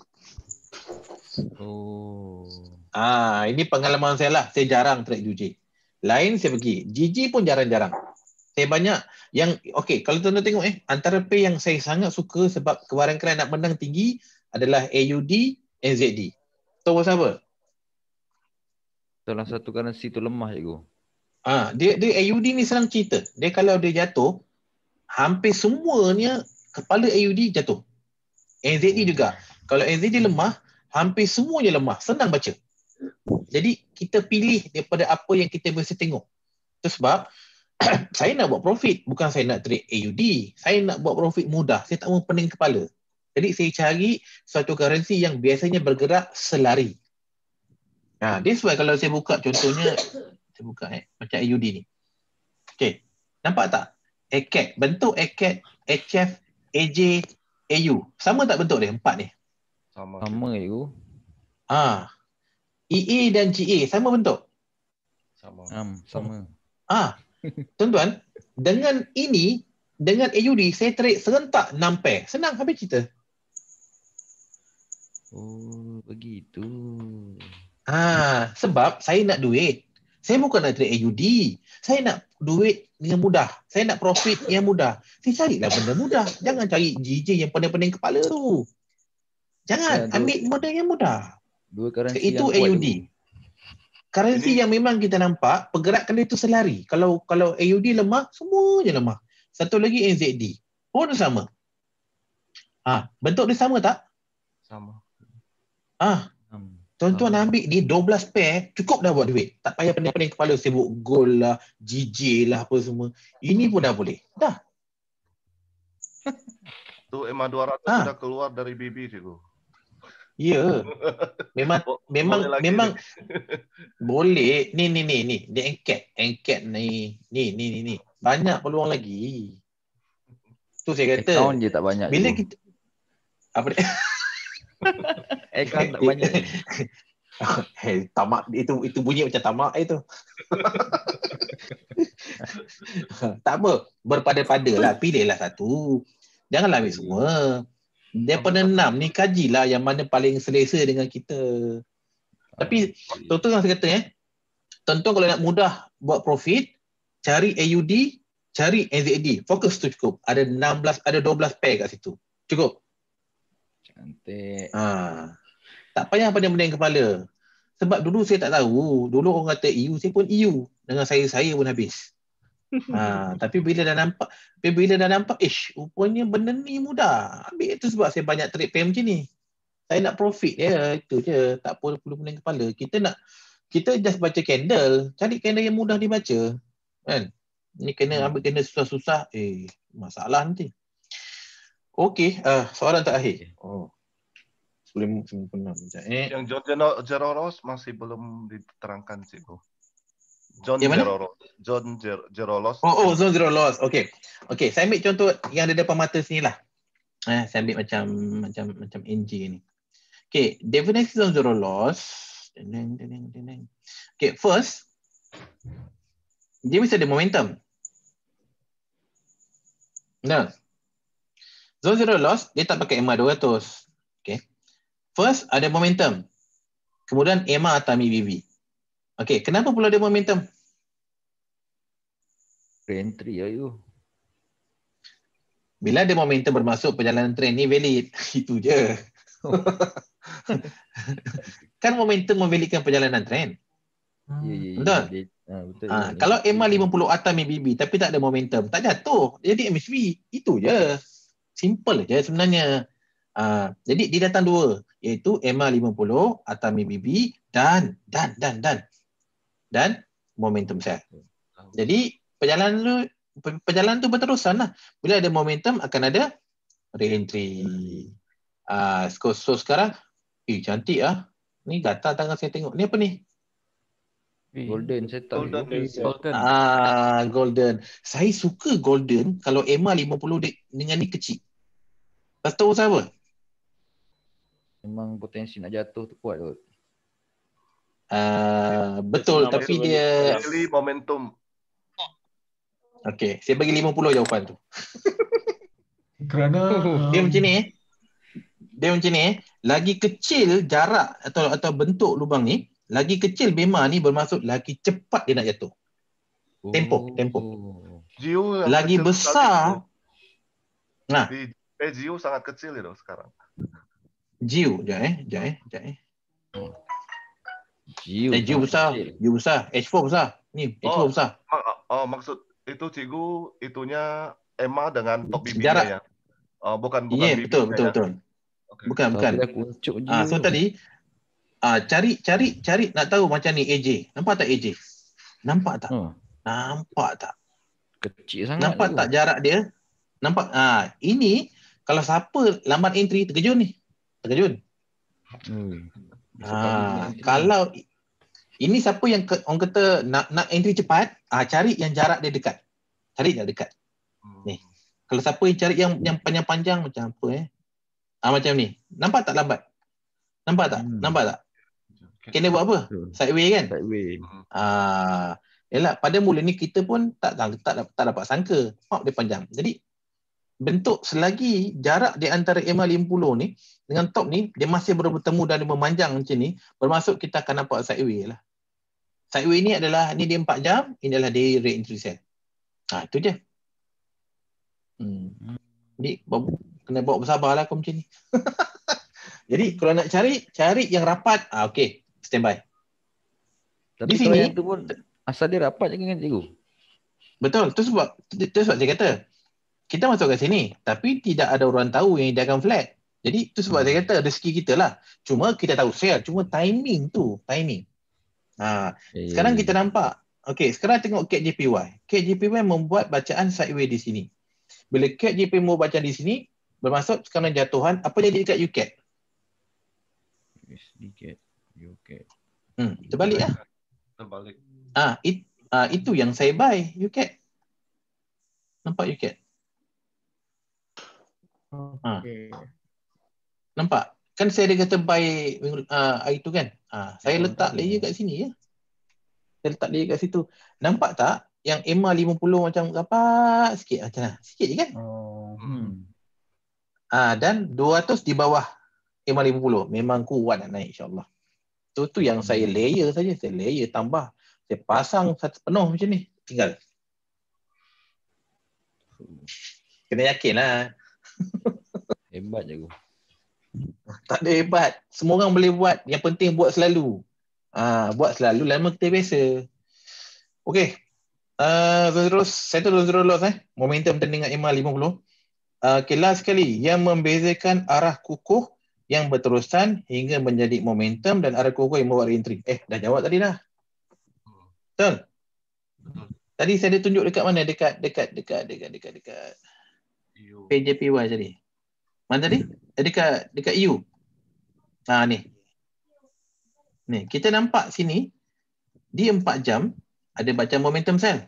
Ini pengalaman saya lah. Saya jarang trade UJ. Lain saya pergi. GG pun jarang-jarang. Saya banyak yang, okey, kalau tuan-tuan tengok antara pair yang saya sangat suka sebab kewarankan nak menang tinggi adalah AUD, NZD. Tahu pasal apa? Salah satu currency tu lemah cikgu. Dia AUD ni senang cerita. Dia kalau dia jatuh, hampir semuanya kepala AUD jatuh. NZD juga. Kalau NZD lemah, hampir semuanya lemah. Senang baca. Jadi kita pilih daripada apa yang kita biasa tengok. Itu sebab saya nak buat profit, bukan saya nak trade AUD. Saya nak buat profit mudah. Saya tak mau pening kepala. Jadi saya cari suatu currency yang biasanya bergerak selari. This why kalau saya buka contohnya, saya buka macam AUD ni. Okey. Nampak tak? ACAT. Bentuk ACAT, HF, AJ, AU. Sama tak bentuk dia? Empat ni. Sama cikgu. EA dan GA sama bentuk? Sama. Tuan-tuan, dengan ini, dengan AUD, saya trade serentak 6 pair. Senang habis cerita. Oh, begitu. Sebab saya nak duit. Saya bukan nak trade AUD. Saya nak duit dengan mudah. Saya nak profit yang mudah. Saya carilah benda mudah. Jangan cari GJ yang pening-pening kepala tu. Jangan. Ambil modal yang mudah. Dua currency itu AUD. Currency yang memang kita nampak, pergerakan dia tu selari. Kalau AUD lemah, semuanya lemah. Satu lagi NZD. Pun sama. Bentuk dia sama tak? Sama. Tuan-tuan ambil dia 12 pair, cukup dah buat duit. Tak payah pening-pening kepala sibuk gold lah, GJ lah, apa semua. Ini pun dah boleh. Dah. Tu MA200 sudah keluar dari BB cikgu. Ya. Memang boleh. Ni. Dia angkat ni. Ni. Banyak peluang lagi. Tu saya kata. Account je tak banyak. Bila kita apa dia? Account tak banyak. Tamak itu bunyi macam tamak itu. Tak apa, berpada-padalah, pilihlah satu. Janganlah ambil semua. Daripada 6 ni kajilah yang mana paling selesa dengan kita. Tapi tonton yang saya kata tonton kalau nak mudah buat profit, cari AUD, cari NZD. Fokus tu cukup. Ada 12 pair kat situ. Cukup. Cantik. Tak payah pening-pening kepala. Sebab dulu saya tak tahu. Dulu orang kata EU, saya pun EU. Dengan saya pun habis. Tapi bila dah nampak, rupanya benda ni mudah. Ambil itu sebab saya banyak trade pair macam ni. Saya nak profit itu je. Tak perlu pening kepala. Kita just baca candle. Cari candle yang mudah dibaca. Kan? Ni kena ambil candle susah-susah. Masalah nanti. Okey, soalan terakhir. Sebelum pernah macam Yang John Jerolos masih belum diterangkan cikgu. John Jerolos. John Jerolos. Okey, saya ambil contoh yang ada depan mata sini lah. Saya ambil macam NG ni. Okey, definisi John Jerolos. Okey, first dia mesti ada momentum. Nah. John Jerolos dia tak pakai EMA 200. Okey. First, ada momentum. Kemudian, EMA atau MACD. Okey, kenapa pula ada momentum? Entry ayo. Bila ada momentum bermasuk perjalanan trend ni valid. Itu je. Kan momentum memvalidkan perjalanan trend. Betul? Betul. Kalau EMA 50 atas MACD tapi tak ada momentum, tak jatuh. Jadi MACD. Itu je. Simple je sebenarnya. Jadi dia datang dua, iaitu EMA 50 atau MACD dan momentum sell. Jadi perjalanan tu berterusan lah. Bila ada momentum akan ada re-entry. So sekarang cantik ah. Ni gatal tangan saya tengok. Ni apa ni? Golden setup. Golden. Saya suka golden kalau EMA 50 dengan ni kecil. Tak tahu siapa? Memang potensi nak jatuh tu kuat tu. Betul, tapi dia momentum. Okey, saya bagi 50 jawapan tu. Kerana dia macam ni, lagi kecil jarak atau bentuk lubang ni, lagi kecil BEMA ni bermaksud lagi cepat dia nak jatuh. Tempo. Lagi besar. GIU sangat kecil itu sekarang. GIU, GIU besar. H4 besar. Ni H4 besar. Maksud itu cikgu itunya EMA dengan top BB-nya ya. Bukan BB. Betul. Okay. Bukan. So tadi cari nak tahu macam ni AJ. Nampak tak AJ? Nampak tak? Kecil sangat. Nampak tak jarak dia? Nampak? Ini kalau siapa lambat entry terkejun. Kalau ini siapa yang orang kata nak entry cepat, cari yang jarak dia dekat. Ni. Kalau siapa yang cari yang panjang-panjang macam apa macam ni. Nampak tak lambat? Nampak tak? Kena buat apa? Sideway kan? Yalah, pada mula ni kita pun tak dapat sangka. Map dia panjang. Jadi bentuk selagi jarak di antara EMA 50 ni dengan top ni dia masih bertemu dan dia memanjang macam ni, bermaksud kita akan nampak sideway lah. Sideway ni adalah ni dia 4 jam, ini adalah day re-entry sell. Itu je. Jadi kena bawa bersabar lah kau macam ni. Jadi kalau nak cari yang rapat, okey, standby. Tapi di sini yang tu pun asal dia rapat je kan cikgu. Betul, tu sebab saya kata kita masuk kat sini tapi tidak ada orang tahu yang dia akan flat. Jadi tu sebab saya kata rezeki kita lah. Cuma kita tahu sell, cuma timing. Sekarang kita nampak. Okey, sekarang tengok CAT JPY. CAT JPY membuat bacaan sideway di sini. Bila CAT JPY mau bacaan di sini, bermaksud sekarang jatuhan, apa jadi dekat UCAT? SDCAT, UCAT. Terbalik lah. Terbalik. Itu yang saya buy, UCAT. Nampak UCAT? Nampak? Kan saya ada kata buy itu kan. Saya letak layer kat sini ya. Saya letak layer kat situ. Nampak tak? Yang EMA 50 macam rapat sikit macam mana? Sikit je kan? Dan 200 di bawah EMA 50. Memang kuat nak naik insya-Allah. Itu yang saya layer saja. Saya layer tambah. Saya pasang satu penuh macam ni. Tinggal. Kena yakin lah. Hebat je aku. Tak ada hebat. Semua orang boleh buat. Yang penting buat selalu. Buat selalu. Lama kita biasa. Okey. Saya terus momentum tandingan EMA 50. Last sekali. Yang membezakan arah kukuh yang berterusan hingga menjadi momentum dan arah kukuh yang membawa reentry. Dah jawab tadi dah. Betul? Tadi saya ada tunjuk dekat mana? Dekat PJPY tadi. Mana tadi? Dekat EU. Ni. Ni, kita nampak sini di 4 jam ada baca momentum sell.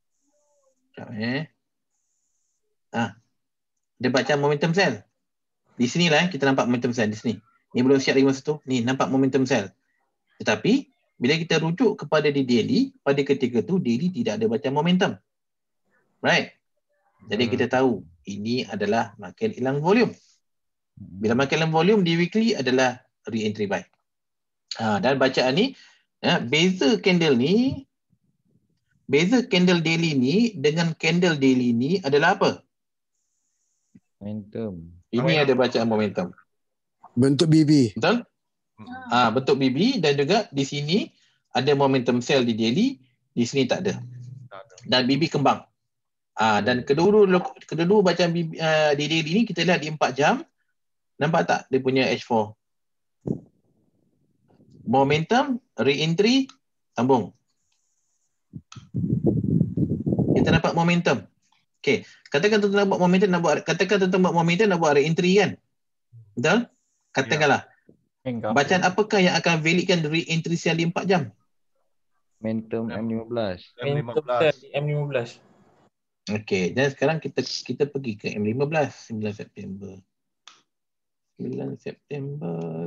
Dia baca momentum sell. Di sinilah kita nampak momentum sell di sini. Ni belum siap lagi masa tu. Ni nampak momentum sell. Tetapi bila kita rujuk kepada di daily, pada ketika tu daily tidak ada baca momentum. Right? Jadi kita tahu ini adalah makin hilang volume. Bila makin hilang volume di weekly adalah re-entry buy. Dan bacaan ni beza candle daily ni dengan candle daily ni adalah apa? Momentum. Ini ada bacaan momentum. Bentuk BB. Betul? Bentuk BB dan juga di sini ada momentum sell di daily, di sini tak ada. Dan BB kembang. Dan kedua-dua bacaan BB, di daily ni kita lihat di 4 jam. Nampak tak dia punya H4? Momentum, re-entry, sambung. Kita dapat momentum. Okey, katakan tuan nak buat momentum, nak buat re-entry kan? Betul? Katakanlah. Bacaan apakah yang akan validkan re-entry sell di 4 jam? Momentum M15. M15. Okey, dan sekarang kita pergi ke M15, 9 September. 9 September.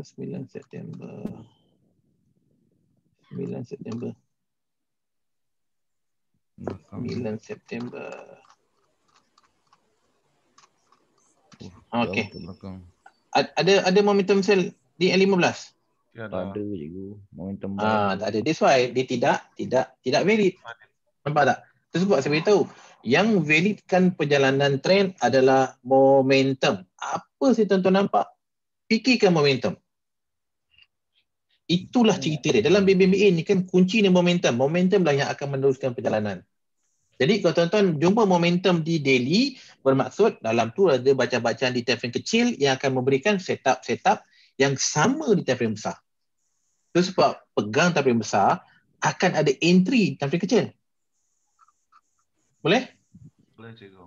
Okey. Ada momentum sell di M15? Tak ada je momentum. Tak ada. That's why dia tidak valid. Nampak tak? Itu sebab saya beritahu yang validkan perjalanan trend adalah momentum. Apa sih tuan-tuan nampak? Fikirkan momentum. Itulah cerita dia. Dalam BBMA ni kan kunci ni momentum. Momentum lah yang akan meneruskan perjalanan. Jadi kalau tuan-tuan jumpa momentum di daily, bermaksud dalam tu ada bacaan-bacaan di time frame kecil yang akan memberikan setup yang sama di time frame besar. Itu sebab pegang time frame besar akan ada entry time frame kecil. Boleh? Boleh, cikgu.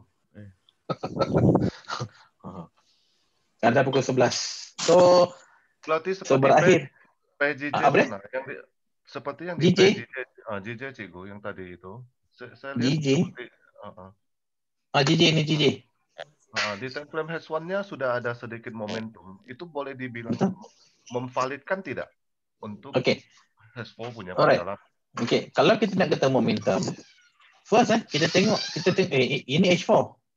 Ada pukul 11. So berakhir. PJJ mana? Seperti yang di JJ cikgu yang tadi itu. Saya lihat JJ? JJ ni JJ. Di time frame H1-nya sudah ada sedikit momentum. Itu boleh dibilang memvalidkan tidak? Untuk H4 punya perjalanan. Okay, kalau kita nak kata momentum, first kita tengok ini H4.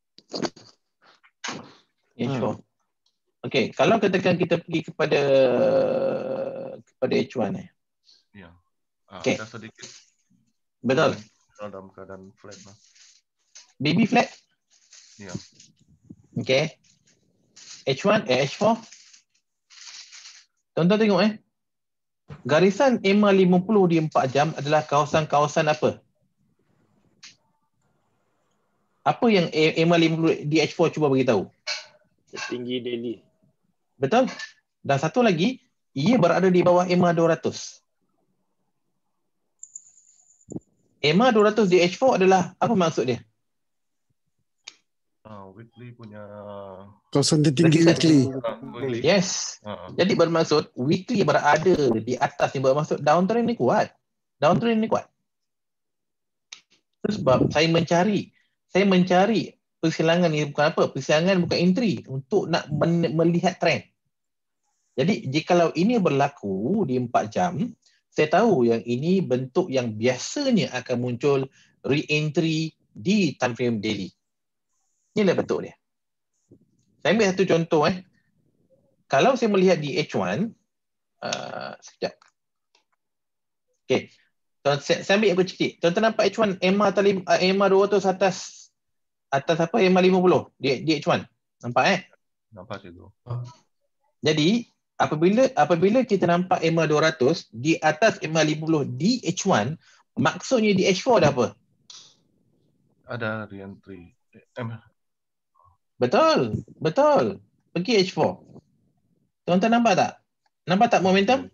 H4. Okay, kalau katakan kita pergi kepada H1 Ya. Okay. Ada sedikit. Betul. Dalam keadaan flat lah. BB flat? Ya. Okay. H1, H4. Tuan-tuan tengok garisan EMA 50 di 4 jam adalah kawasan-kawasan apa? Apa yang EMA 50 di H4 cuba beritahu? Tinggi daily. Betul? Dan satu lagi, ia berada di bawah EMA 200. EMA 200 di H4 adalah apa maksud dia? weekly punya Konstan tinggi weekly. Yes. Jadi bermaksud weekly berada di atas ni, bermaksud downtrend ni kuat. Downtrend ni kuat. Sebab saya mencari persilangan ni bukan apa, persilangan bukan entry untuk nak melihat trend. Jadi jikalau ini berlaku di 4 jam, saya tahu yang ini bentuk yang biasanya akan muncul re-entry di time frame daily. Inilah bentuk dia. Saya ambil satu contoh. Kalau saya melihat di H1, sekejap. Okay. Saya ambil aku cekik. Tuan-tuan nampak H1 EMA 200 atas apa? EMA 50 di H1. Nampak Nampak cikgu. Jadi apabila kita nampak EMA 200 di atas EMA 50 di H1, maksudnya di H4 ada apa? Ada re-entry. Betul. Pergi H4. Tuan-tuan nampak tak? Nampak tak momentum?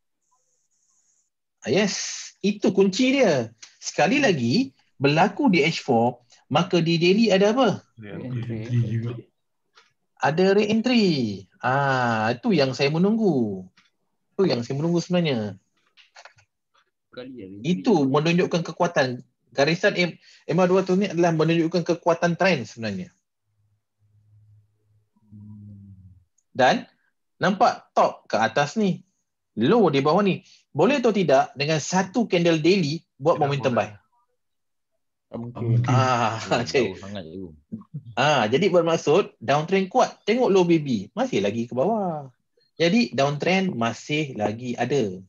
Yes, itu kunci dia. Sekali lagi, berlaku di H4, maka di daily ada apa? Re-entry juga. Ada re-entry. Itu yang saya menunggu. Sebenarnya. Itu menunjukkan kekuatan. Garisan EMA 200 ni adalah menunjukkan kekuatan trend sebenarnya. Dan nampak top ke atas ni, low di bawah ni. Boleh atau tidak dengan satu candle daily buat tidak momentum buy? Jadi bermaksud downtrend kuat. Tengok low BB masih lagi ke bawah. Jadi downtrend masih lagi ada.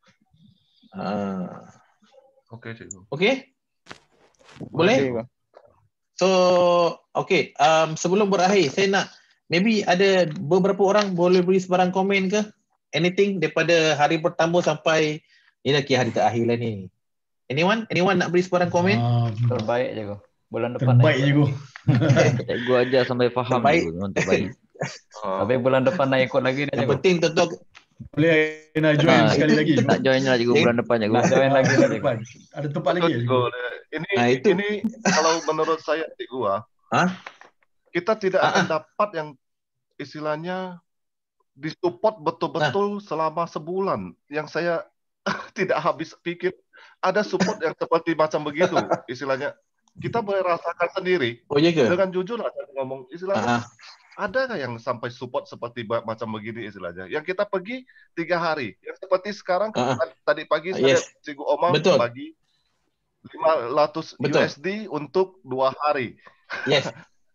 Okey cikgu. Okey? Boleh? So, okey. Sebelum berakhir, saya nak maybe ada beberapa orang boleh beri sebarang komen ke? Anything daripada hari pertama sampai ni dah kira hari terakhir lah ni. Anyone nak beri sebarang komen? Terbaik je kau. Bulan depan terbaik je kau. Cikgu ajar sampai faham tu terbaik. Sampai bulan depan nak ikut lagi ni. Yang penting tentu boleh nak join sekali lagi. Nak join lah cikgu bulan depan cikgu. Nak join lagi bulan depan. Ada tempat lagi ya cikgu. Ini kalau menurut saya cikgu kita tidak akan dapat yang istilahnya disupport betul-betul selama sebulan. Yang saya tidak habis pikir ada support yang seperti macam begitu istilahnya. Kita boleh rasakan sendiri. Dengan jujur lah saya ngomong istilahnya. Adakah yang sampai support seperti macam begini istilahnya? Yang kita pergi 3 hari. Yang seperti sekarang tadi pagi saya Cikgu Omar bagi 500 USD untuk 2 hari. Yes.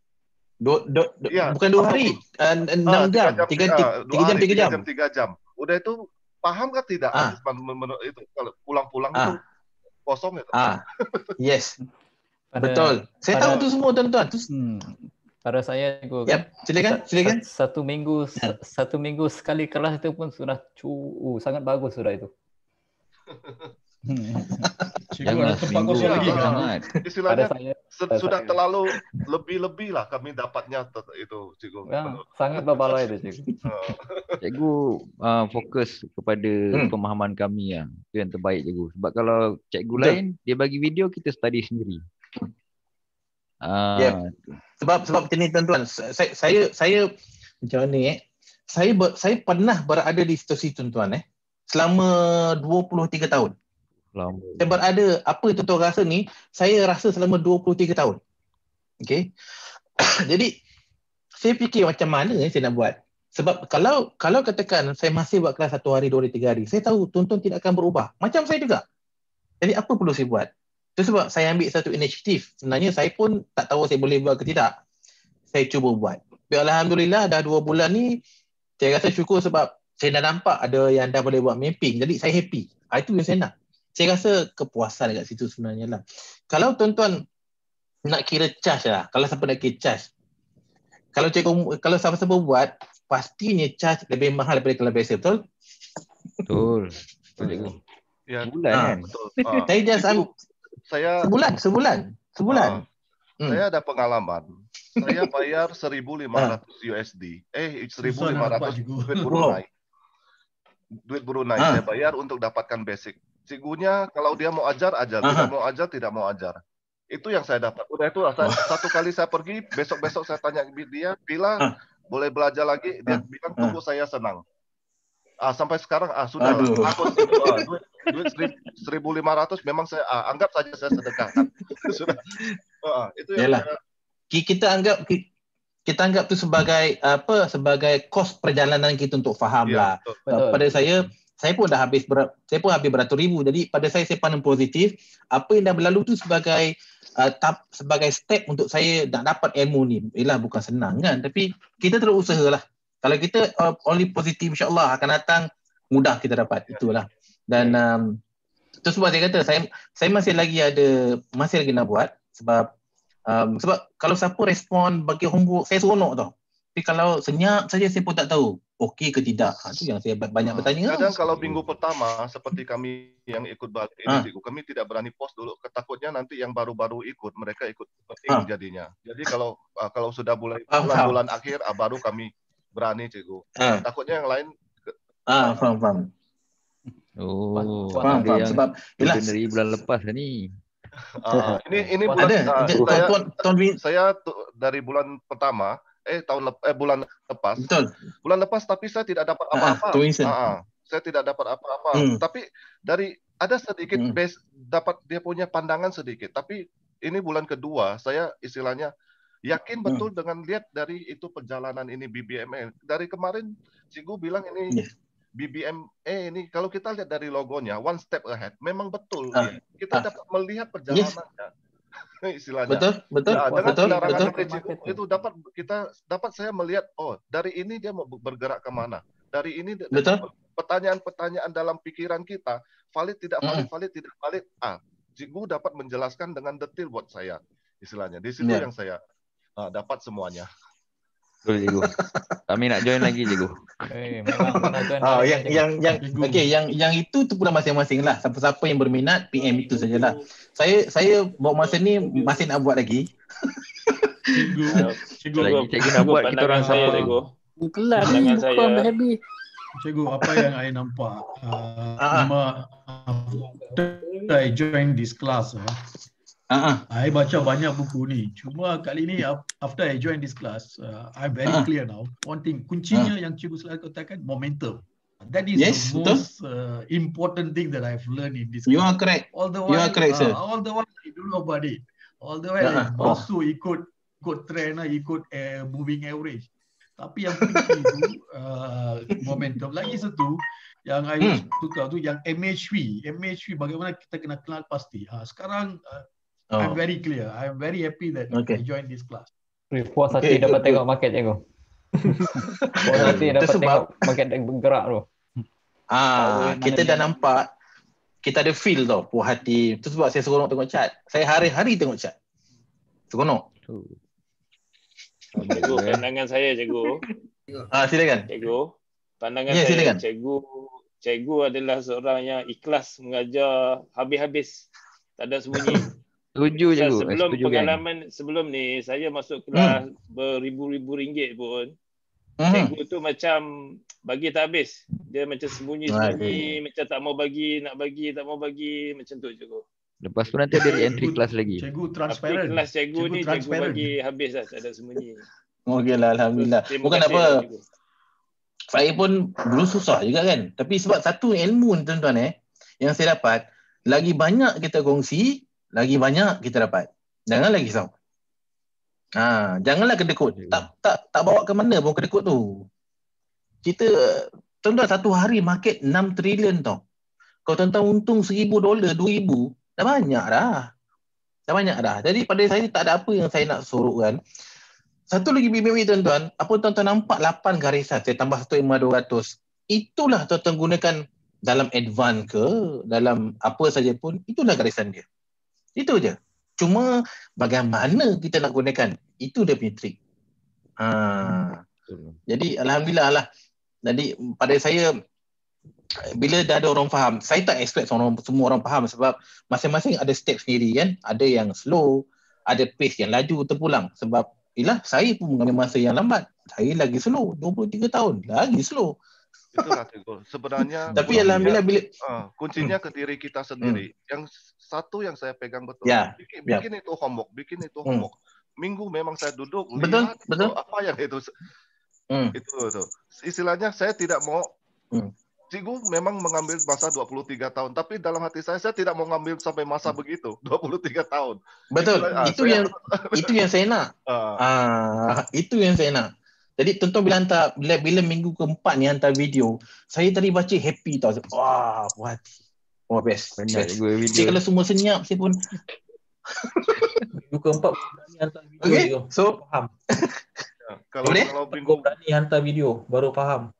Bukan 2 hari, 6 jam, 3 jam. Udah itu paham kan tidak? Itu kalau pulang-pulang itu kosong itu. Yes. Betul. Saya tahu tu semua tuan-tuan. Pada saya cikgu silakan. Satu minggu sekali kelas itu pun sudah sangat bagus sudah itu. Jangan tempat kosong lagi kan? Istilahnya sudah terlalu lebih lah kami dapatnya itu cikgu. Sangat berbaloi itu cikgu. Cikgu fokus kepada pemahaman kami itu yang terbaik cikgu. Sebab kalau cikgu lain dia bagi video kita study sendiri. Sebab macam ni tuan-tuan, saya macam mana saya pernah berada di situasi tuan-tuan selama 23 tahun. Saya berada apa yang tuan-tuan rasa ni, saya rasa selama 23 tahun. Okey. Jadi saya fikir macam mana saya nak buat. Sebab kalau katakan saya masih buat kelas 1 hari, 2 hari, 3 hari, saya tahu tuan-tuan tidak akan berubah. Macam saya juga. Jadi apa perlu saya buat? Itu sebab saya ambil satu inisiatif. Sebenarnya saya pun tak tahu saya boleh buat ke tidak. Saya cuba buat. Tapi alhamdulillah dah 2 bulan ni saya rasa syukur sebab saya dah nampak ada yang dah boleh buat mapping. Jadi saya happy. Itu yang saya nak. Saya rasa kepuasan dekat situ sebenarnya lah. Kalau tuan-tuan nak kira charge lah. Kalau siapa nak kira charge. Kalau siapa-siapa buat, pastinya charge lebih mahal daripada kalau biasa. Betul? Betul. Ya, sebulan kan? Betul. Saya just sebulan. Saya ada pengalaman. Saya bayar 1.500 USD. 1.500 duit Brunei. Duit Brunei saya bayar untuk dapatkan basic. Cikgunya kalau dia mau ajar, tidak mau ajar, tidak mau ajar. Itu yang saya dapat. Udah itu satu kali saya pergi, besok-besok saya tanya dia, bila boleh belajar lagi, dia bilang tunggu saya senang. Sampai sekarang sudah lah. Aku duit 1.500 memang saya anggap saja saya sedekahkan. Sudah. Itu yang kita anggap itu sebagai sebagai kos perjalanan kita untuk faham lah. Pada saya pun dah habis beratus ribu. Jadi pada saya pandang positif. Apa yang dah berlalu tu sebagai step untuk saya nak dapat ilmu ni. Ialah bukan senang kan. Tapi kita terus usahalah. Kalau kita only positif, insyaAllah akan datang mudah kita dapat. Itulah. Dan itu sebab saya kata saya masih lagi nak buat. Sebab kalau siapa respon bagi homework, saya seronok tau. Tapi kalau senyap saja saya pun tak tahu okey ke tidak. Itu yang saya banyak bertanya. Kadang kalau minggu pertama seperti kami yang ikut balik ini, cikgu, kami tidak berani post dulu. Ketakutnya nanti yang baru-baru ikut, mereka ikut penting jadinya. Jadi kalau sudah mulai bulan akhir, baru kami berani, cikgu. Takutnya yang lain. Faham. Faham. Sebab dari bulan lepas ni. Ini bulan saya dari bulan pertama. Bulan lepas. Betul. Bulan lepas tapi saya tidak dapat apa-apa. Saya tidak dapat apa-apa. Tapi ada sedikit base, dapat dia punya pandangan sedikit. Tapi ini bulan kedua saya istilahnya yakin betul dengan lihat dari itu perjalanan ini BBMA. Dari kemarin cikgu bilang ini BBMA ini kalau kita lihat dari logonya one step ahead. Memang betul kita dapat melihat perjalanannya. Istilahnya. Betul. Itu dapat saya melihat dari ini dia mau bergerak kemana. Dari ini pertanyaan-pertanyaan dalam pikiran kita valid tidak valid. Cikgu dapat menjelaskan dengan detail buat saya istilahnya. Di situ yang saya dapat semuanya. Betul, cikgu. Kami nak join lagi, cikgu. Yang itu tu pula masing-masing lah. Siapa-siapa yang berminat PM itu sajalah. Saya bawa masa ni masih nak buat lagi. Cikgu nak buat kita orang sama. Kelas dengan saya. Cikgu, apa yang saya nampak I join this class. I baca banyak buku ni. Cuma kali ni after I join this class, I'm very clear now. One thing, kuncinya yang cikgu selalu katakan momentum. That is the most important thing that I've learned in this class. You are correct. All the while I don't know about it. All the while also ikut trend, ikut moving average. Tapi yang kunci itu momentum. Lagi satu yang I suka tu yang MHV. MHV bagaimana kita kena kenal pasti. Sekarang I'm very clear. I'm very happy that I joined this class. Puas hati dapat tengok market, cikgu. Puas hati dapat tengok market bergerak tu. Kita dah nampak, kita ada feel tau, puas hati. Itu sebab saya seronok tengok chart. Saya hari-hari tengok chart. Seronok. Cikgu, pandangan saya, cikgu. Silakan. Cikgu, pandangan saya, cikgu adalah seorang yang ikhlas mengajar habis-habis. Tak ada sembunyi. Setuju, cikgu. Sebelum pengalaman sebelum ni, saya masuk kelas beribu-ribu ringgit pun. Cikgu tu macam bagi tak habis. Dia macam sembunyi-sembunyi, macam tak mau bagi, nak bagi, tak mau bagi, macam tu, cikgu. Lepas tu nanti ada entry kelas lagi. Cikgu transparent. Tapi kelas cikgu ni cikgu bagi habis dah, tak ada sembunyi. Okeylah, alhamdulillah. Bukan apa. Saya pun dulu susah juga kan. Tapi sebab satu ilmu ni tuan-tuan yang saya dapat, lagi banyak kita kongsi, lagi banyak kita dapat. Janganlah risau. Janganlah kedekut. Tak bawa ke mana pun kedekut tu. Kita tuan-tuan satu hari market 6 trilion tau. Kalau tuan-tuan untung $1,000, $2,000, dah banyak dah. Jadi pada saya tak ada apa yang saya nak sorokkan. Satu lagi BBM tuan-tuan, apa tuan-tuan nampak 8 garisan, saya tambah 1,200. Itulah tuan-tuan gunakan dalam advance ke, dalam apa saja pun, itulah garisan dia. Itu je. Cuma bagaimana kita nak gunakan, itu dia punya trik. Jadi alhamdulillah lah. Jadi pada saya, bila dah ada orang faham, saya tak expect semua orang faham sebab masing-masing ada step sendiri kan. Ada yang slow, ada pace yang laju terpulang. Sebab saya pun mengambil masa yang lambat. Saya lagi slow, 23 tahun, lagi slow. Itulah cikgu. Sebenarnya tapi alhamdulillah bila kuncinya ke diri kita sendiri. Yang satu yang saya pegang betul. Bikin itu homework, Minggu memang saya duduk lihat apa yang itu. Itu. Istilahnya saya tidak mau cikgu memang mengambil masa 23 tahun, tapi dalam hati saya tidak mau ngambil sampai masa begitu, 23 tahun. Betul. Itu yang saya nak. Itu yang saya nak. Jadi tuan-tuan bila minggu keempat ni hantar video, saya tadi baca happy tau. Wah, puas hati. Wah, best. Jadi kalau semua senyap, saya pun minggu keempat berani hantar video. So faham. Kalau minggu berani hantar video baru faham.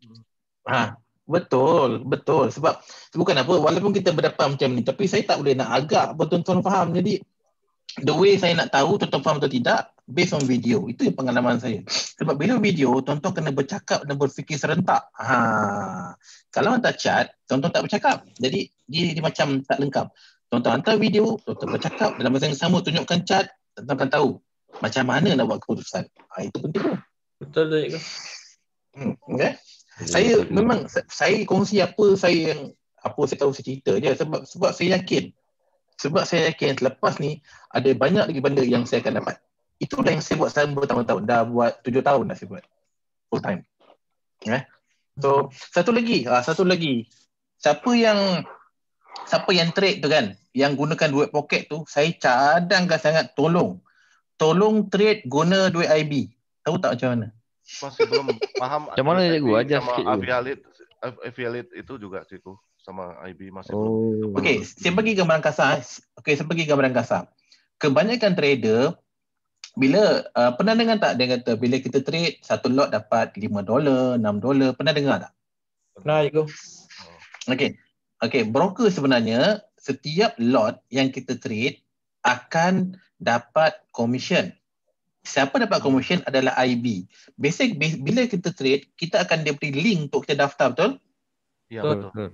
Betul. Sebab bukan apa, walaupun kita berdepan macam ni, tapi saya tak boleh nak agak tuan-tuan faham. Jadi the way saya nak tahu tuan-tuan faham atau tidak based on video. Itu pengalaman saya. Sebab bila video, tuan-tuan kena bercakap dan berfikir serentak. Kalau hantar chat, tuan-tuan tak bercakap. Jadi dia macam tak lengkap. Tuan-tuan hantar video, tuan-tuan bercakap, dalam masa yang sama tunjukkan chat, tuan-tuan akan tahu macam mana nak buat keputusan. Itu penting. Betul tak cikgu? Okay. Saya kongsi apa saya tahu saya cerita je sebab saya yakin. Sebab saya yakin lepas ni ada banyak lagi benda yang saya akan dapat. Itu dah yang saya buat selama bertahun-tahun. Dah buat 7 tahun dah saya buat. Full time. So, satu lagi. Siapa yang trade tu kan, yang gunakan duit poket tu, saya cadangkan sangat tolong trade guna duit IB. Tahu tak macam mana? Masih belum paham. Macam mana cikgu? Ajar sikit. Affiliate itu juga cikgu sama IB masih belum. Okey, saya bagi gambaran kasar. Kebanyakan trader bila pernah dengar tak dia kata bila kita trade satu lot dapat $5, $6, pernah dengar tak? Pernah cikgu. Okey, broker sebenarnya setiap lot yang kita trade akan dapat commission. Siapa dapat commission adalah IB. Bila kita trade, kita akan diberi link untuk kita daftar, betul? Ya, betul.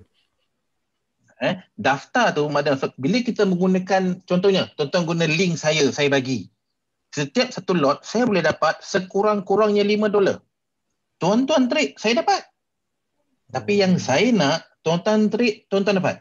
Daftar tu, bila kita menggunakan, contohnya, tuan-tuan guna link saya bagi. Setiap satu lot, saya boleh dapat sekurang-kurangnya $5. Tuan-tuan trade, saya dapat. Tapi yang saya nak, tuan-tuan trade, tuan-tuan dapat.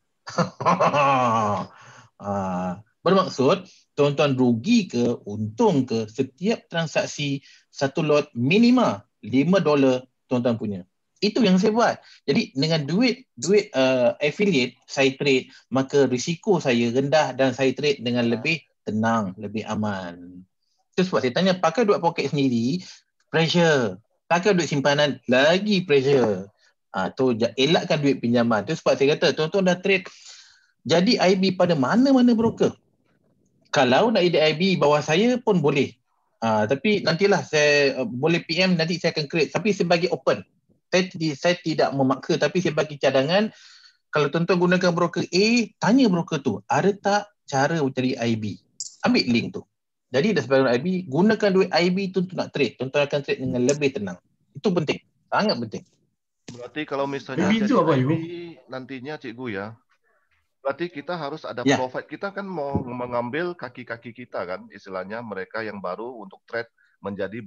Bermaksud, tuan-tuan rugi ke, untung ke, setiap transaksi satu lot minima $5 tuan-tuan punya. Itu yang saya buat. Jadi dengan duit affiliate saya trade, maka risiko saya rendah dan saya trade dengan lebih tenang, lebih aman. Itu sebab saya tanya, pakai duit poket sendiri, pressure. Pakai duit simpanan, lagi pressure. Elakkan duit pinjaman. Itu sebab saya kata, tuan-tuan dah trade, jadi IB pada mana-mana broker. Kalau nak jadi IB bawah saya pun boleh. Tapi nantilah saya boleh PM, nanti saya akan create. Tapi sebagai open. Saya tidak memaksa, tapi saya bagi cadangan. Kalau tuan-tuan gunakan broker A, tanya broker tu, ada tak cara mencari IB? Ambil link tu. Jadi dah sebagai IB, gunakan duit IB tu untuk nak trade. Tuan-tuan akan trade dengan lebih tenang. Itu penting. Sangat penting. Berarti kalau misalnya jadi IB nantinya cikgu ya, berarti kita harus ada profit. Kita kan mau mengambil kaki-kaki kita kan, istilahnya mereka yang baru untuk trade menjadi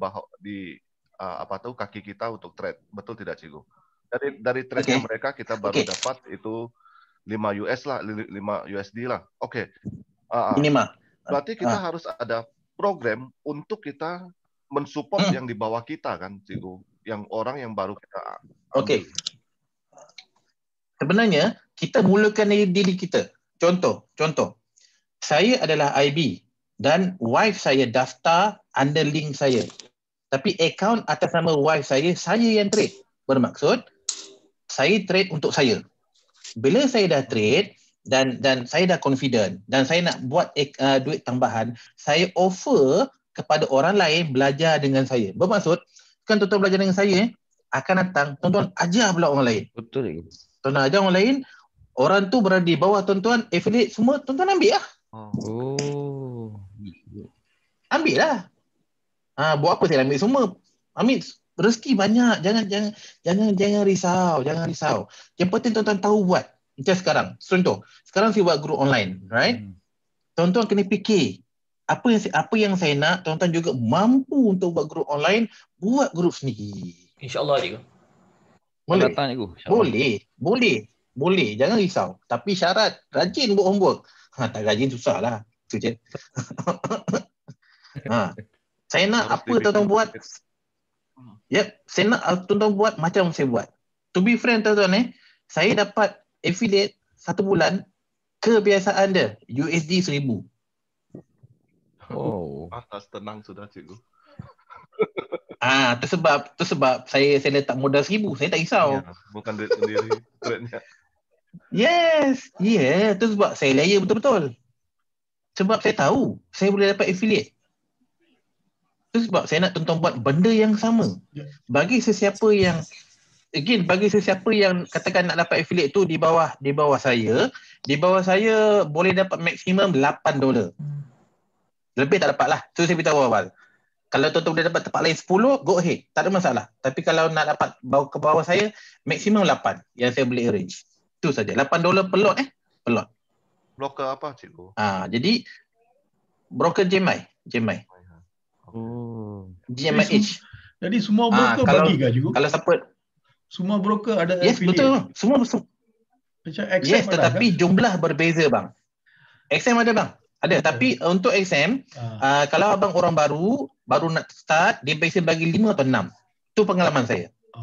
kaki kita untuk trade. Betul tidak cikgu? Dari trade-nya mereka kita baru dapat itu $5 USD lah. Berarti kita harus ada program untuk kita mensupport yang di bawah kita kan cikgu, yang orang yang baru kita ambil. Sebenarnya kita mulakan dari diri kita. Contoh. Saya adalah IB dan wife saya daftar under link saya. Tapi akaun atas nama wife saya yang trade. Bermaksud, saya trade untuk saya. Bila saya dah trade dan saya dah confident dan saya nak buat duit tambahan, saya offer kepada orang lain belajar dengan saya. Bermaksud, kan tuan-tuan belajar dengan saya, akan datang, tuan-tuan ajar pula orang lain. Betul. Tuan-tuan ajar orang lain, orang tu berada di bawah tuan-tuan, affiliate semua, tuan-tuan ambil lah. Ambil lah. Buat apa saya ambil semua? Ambil rezeki banyak. Jangan risau. Yang penting tuan-tuan tahu buat. Macam sekarang. Contoh, sekarang saya buat group online, right? Tuan-tuan kena fikir apa yang saya nak, tuan-tuan juga mampu untuk buat group online, buat group sendiri. InsyaAllah cikgu. Boleh. Datang cikgu. Boleh. Jangan risau. Tapi syarat rajin buat homework. Tak rajin susah lah. Itu je. Saya nak apa tuan-tuan buat. Saya nak tuan-tuan buat macam saya buat. To be frank tuan-tuan saya dapat affiliate 1 bulan, kebiasaan dia USD 1,000. Tak tenang sudah cikgu. Tu sebab saya letak modal 1,000. Saya tak risau. Bukan duit sendiri. Yes. Tu sebab saya layer betul-betul. Sebab saya tahu saya boleh dapat affiliate. Tu sebab saya nak tuan-tuan buat benda yang sama. Bagi sesiapa yang katakan nak dapat affiliate tu di bawah saya boleh dapat maksimum $8. Lebih tak dapat lah. So saya beritahu awal. Kalau tuan-tuan boleh dapat tempat lain 10, go ahead. Tak ada masalah. Tapi kalau nak dapat ke bawah saya, maksimum 8 yang saya boleh arrange. Itu saja. $8 per lot. Per lot. Broker apa cikgu? Jadi broker GMI. GMIH. Jadi semua broker bagi ke cikgu? Kalau siapa semua broker ada affiliate. Betul. Semua. Macam XM tetapi jumlah berbeza bang. XM ada bang. Ada, tapi untuk XM kalau abang orang baru nak start, dia biasa bagi 5 atau 6. Itu pengalaman saya.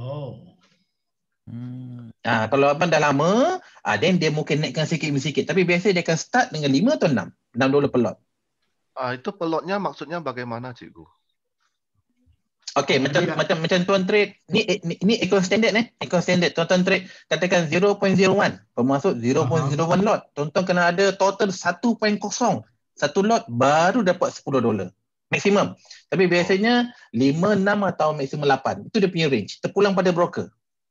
Kalau abang dah lama, then dia mungkin naikkan sikit-sikit. Tapi biasa dia akan start dengan 5 atau 6. $6 per lot. Itu per lotnya maksudnya bagaimana cikgu? Okey, macam tuan trade ni account standard account standard tuan trade katakan 0.01 bermaksud 0.01 lot. Tuan kena ada total 1.0 satu lot baru dapat $10 maksimum. Tapi biasanya 5, 6 atau maksimum 8. Itu dia punya range. Terpulang pada broker.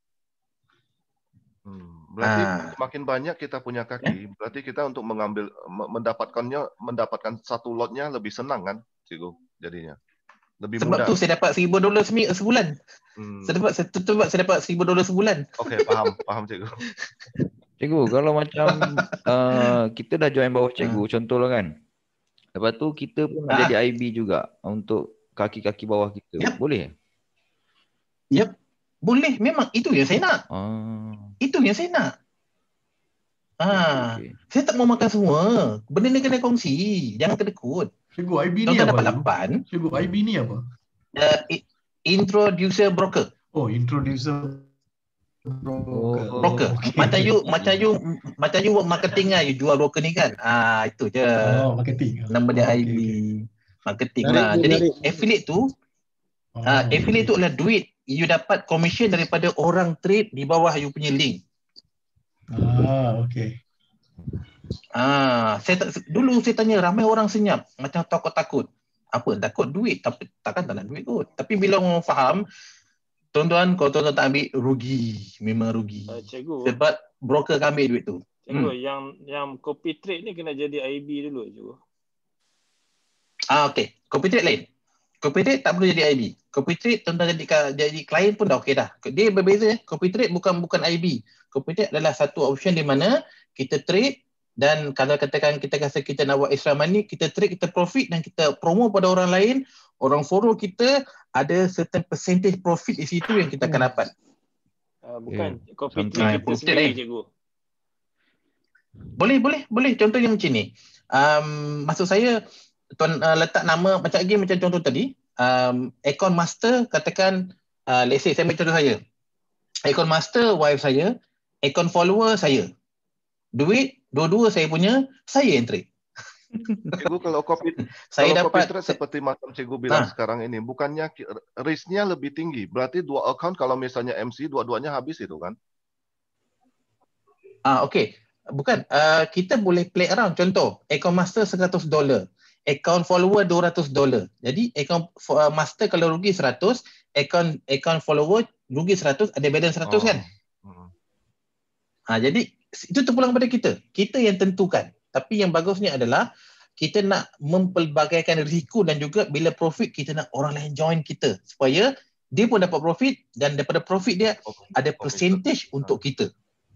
Berarti semakin banyak kita punya kaki, berarti kita untuk mendapatkan satu lotnya lebih senang kan, cikgu? Jadinya lebih sebab mudah. Tu saya dapat $1,000 sebulan. Sebab saya dapat $1,000 sebulan. Okey, faham cikgu. Cikgu, kalau macam kita dah join bawah cikgu, contohlah kan. Lepas tu kita pun nak jadi IB juga untuk kaki-kaki bawah kita. Boleh? Boleh. Memang itu yang saya nak. Itu yang saya nak. Saya tak mau makan semua. Benda ni kena kongsi. Jangan kedekut. Cikgu, IB ni apa? Cikgu, IB ni apa? Introducer broker. Introducer broker. Macam you buat marketing lah, you jual broker ni kan. Itu je. Marketing. Nama dia IB. Marketing lah. Jadi affiliate tu adalah duit you dapat commission daripada orang trade di bawah you punya link. Okey. Dulu saya tanya ramai orang senyap macam takut. Apa? Takut duit. Tapi takkan tak nak duit kot. Tapi bila orang faham, tuan-tuan, kalau tuan-tuan tak ambil, rugi. Memang rugi. Cikgu. Sebab broker akan ambil duit tu. Cikgu, yang copy trade ni kena jadi IB dulu, cikgu. Okey. Copy trade lain. Copy trade tak perlu jadi IB. Copy trade tuan-tuan jadi klien pun dah okey dah. Dia berbeza. Copy trade bukan IB. Copy trade adalah satu option di mana kita trade dan kalau katakan kita rasa kita nak buat extra money, kita trade, kita profit dan kita promo pada orang lain, orang follow kita, ada certain percentage profit di situ yang kita akan dapat. Bukan copy trade kita sendiri, cikgu. Boleh. Contohnya macam ni. Maksud saya, tuan letak nama macam contoh tadi, account master katakan, let's say saya ambil contoh saya. Account master wife saya, account follower saya. Duit dua-dua saya punya, saya yang trade. Cikgu, kalau copy trade seperti macam cikgu bilang sekarang ini, bukannya risknya lebih tinggi. Berarti 2 account kalau misalnya MC dua-duanya habis itu kan? Okey. Bukan. Kita boleh play around. Contoh, account master $100. Account follower $200. Jadi account master kalau rugi 100, account follower rugi 100, ada balance 100 kan? Jadi itu terpulang pada kita. Kita yang tentukan. Tapi yang bagusnya adalah kita nak mempelbagaikan risiko dan juga bila profit kita nak orang lain join kita supaya dia pun dapat profit dan daripada profit dia ada percentage untuk kita.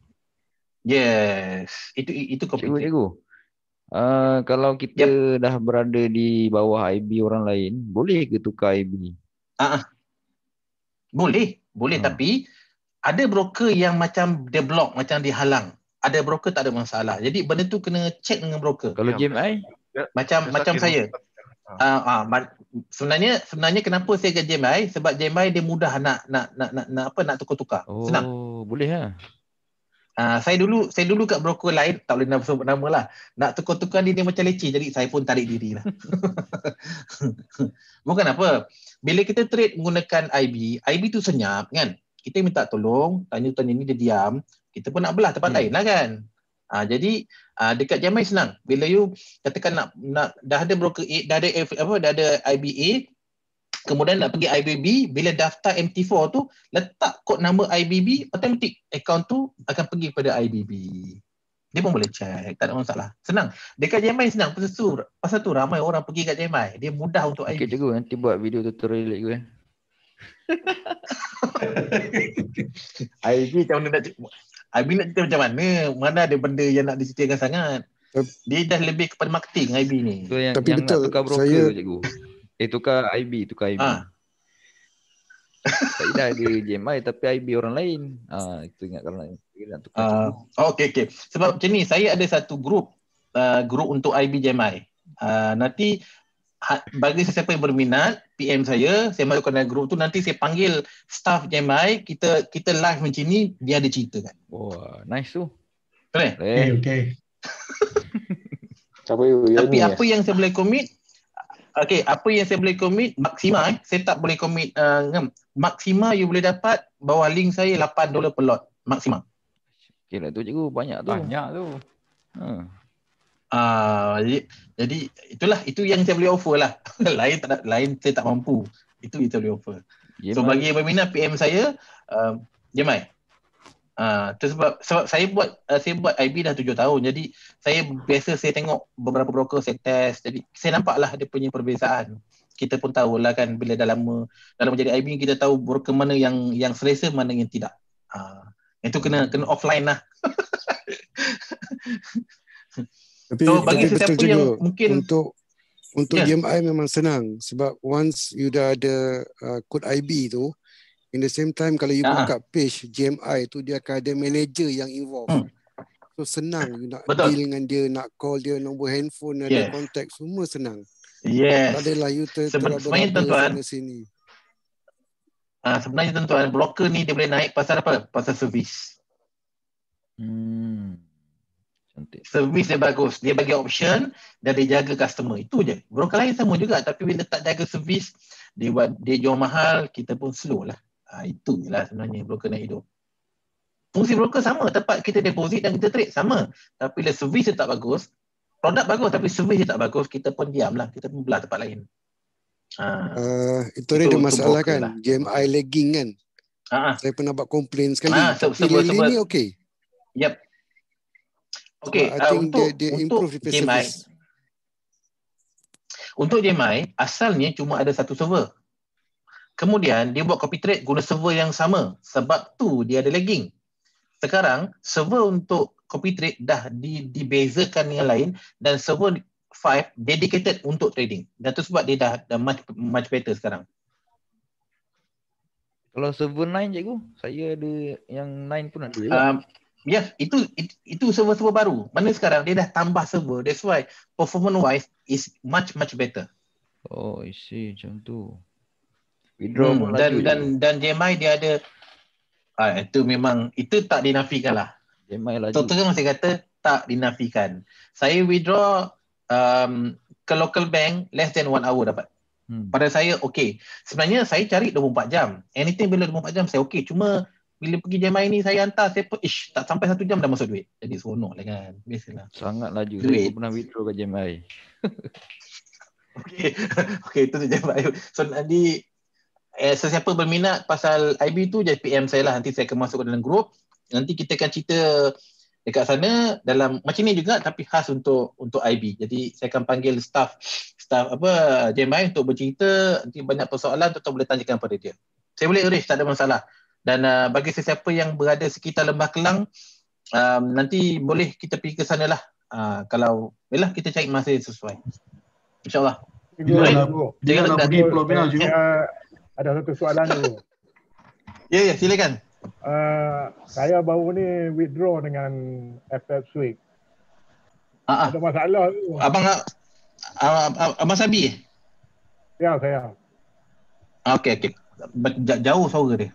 Yes. Itu cikgu. Kalau kita dah berada di bawah IB orang lain, boleh ke tukar IB? Boleh, tapi ada broker yang macam dia block, macam dihalang. Ada broker tak ada masalah. Jadi benda tu kena check dengan broker. Kalau GMI? Macam saya. Sebenarnya kenapa saya ke GMI? Sebab GMI dia mudah nak tukar-tukar. Senang. Oh, boleh lah. Saya dulu kat broker lain, tak boleh sebut nama lah. Nak tukar-tukar dia macam leceh, jadi saya pun tarik diri lah. Bukan apa. Bila kita trade menggunakan IB tu senyap kan. Kita minta tolong, tanya ni dia diam. Kita pun nak belah tempat lain lah kan. Jadi dekat GMI senang. Bila you katakan nak dah ada broker A, dah ada IBA, kemudian nak pergi IBB, bila daftar MT4 tu letak kod nama IBB, automatik akaun tu akan pergi pada IBB. Dia pun boleh check, tak ada masalah. Senang. Dekat GMI senang pasal tu ramai orang pergi kat GMI. Dia mudah untuk IB. Okey cikgu, nanti buat video tutorial lagi gue. IB macam mana nak IB nak cerita macam mana? Mana ada benda yang nak diceritakan sangat. Dia dah lebih kepada marketing IB ni. So, yang betul, nak tukar broker cikgu. Tukar IB. Saya dah ada GMI tapi IB orang lain. Itu ingat kalau nak tukar. Okey. Sebab macam ni, saya ada satu grup untuk IB GMI. Nanti bagi sesiapa yang berminat, PM saya masukkan dalam grup tu, nanti saya panggil staff GMI, kita live macam ni, dia ada cerita kan. Wah, nice tu. Okay. Tapi apa yang saya boleh commit, apa yang saya boleh commit, maksima saya tak boleh commit maksima you boleh dapat bawah link saya $8 per lot, maksima. Okey lah tu cikgu, banyak tu. Jadi itu yang saya boleh offer lah. lain saya tak mampu. Itu yang saya boleh offer. So bagi yang berminat PM saya GMI. Sebab saya buat IB dah 7 tahun. Jadi saya tengok beberapa broker, saya test. Jadi saya nampaklah dia punya perbezaan. Kita pun tahulah kan, bila dalam menjadi IB kita tahu broker mana yang selesa, mana yang tidak. Itu kena offline lah. Tapi bagi sesiapa betul yang juga, mungkin untuk GMI memang senang sebab once you dah ada kod IB tu, in the same time kalau you buka page GMI tu, dia akan ada manager yang involve. So senang you nak deal dengan dia, nak call dia, nombor handphone, ada contact, semua senang. Tak adalah you terabur-abur sana sini. Sebenarnya tuan-tuan, broker ni dia boleh naik pasal apa? Pasal servis. Servis dia bagus, dia bagi option dan dia jaga customer, itu je. Broker lain sama juga, tapi bila tak jaga servis, dia jual mahal, kita pun slow lah. Itu je lah sebenarnya broker nak hidup. Fungsi broker sama, tempat kita deposit dan kita trade sama, tapi bila servis dia tak bagus, produk bagus tapi servis dia tak bagus, kita pun diam lah, kita pun belah tempat lain. Itu ada masalah kan lah. GMI lagging kan. Saya pernah buat komplain sekali, tapi ni okey. Yep. Okey, untuk GMI. Untuk GMI, asalnya cuma ada satu server. Kemudian dia buat copy trade guna server yang sama. Sebab tu dia ada lagging. Sekarang server untuk copy trade dah dibezakan dengan lain, dan server 5 dedicated untuk trading. Dan tu sebab dia dah much better sekarang. Kalau server 9 cikgu, saya ada yang 9 pun ada. Yes, itu server-server baru. Mana sekarang dia dah tambah server. That's why performance wise is much better. Oh, I see, macam tu. Dan GMI dia ada itu memang, itu tak dinafikan lah. GMI laju. Terus saya kata tak dinafikan. Saya withdraw ke local bank less than 1 hour dapat. Pada saya okey. Sebenarnya saya cari 24 jam. Anything bila 24 jam saya okey. Cuma bila pergi GMI ni saya hantar, saya pun tak sampai 1 jam dah masuk duit. Jadi seronok lah kan. Biasalah. Sangat laju. Saya pernah withdraw ke GMI. Okey, itu GMI. So nanti sesiapa berminat pasal IB tu, jadi PM saya lah. Nanti saya akan masuk ke dalam grup. Nanti kita akan cerita dekat sana dalam macam ni juga, tapi khas untuk IB. Jadi saya akan panggil staff GMI untuk bercerita. Nanti banyak persoalan tuan boleh tanyakan pada dia. Saya boleh arrange, tak ada masalah. Dan bagi sesiapa yang berada sekitar Lembah Kelang, nanti boleh kita pergi ke sana lah. Kalau yalah, kita cari masa yang sesuai. InsyaAllah. Dia nak pergi Pulau Pinang juga. Ada satu soalan dulu. Ya, silakan. Saya baru ni withdraw dengan FF Swig. Ada masalah tu. Abang Sabi? Ya, saya. Okey. Jauh suara dia.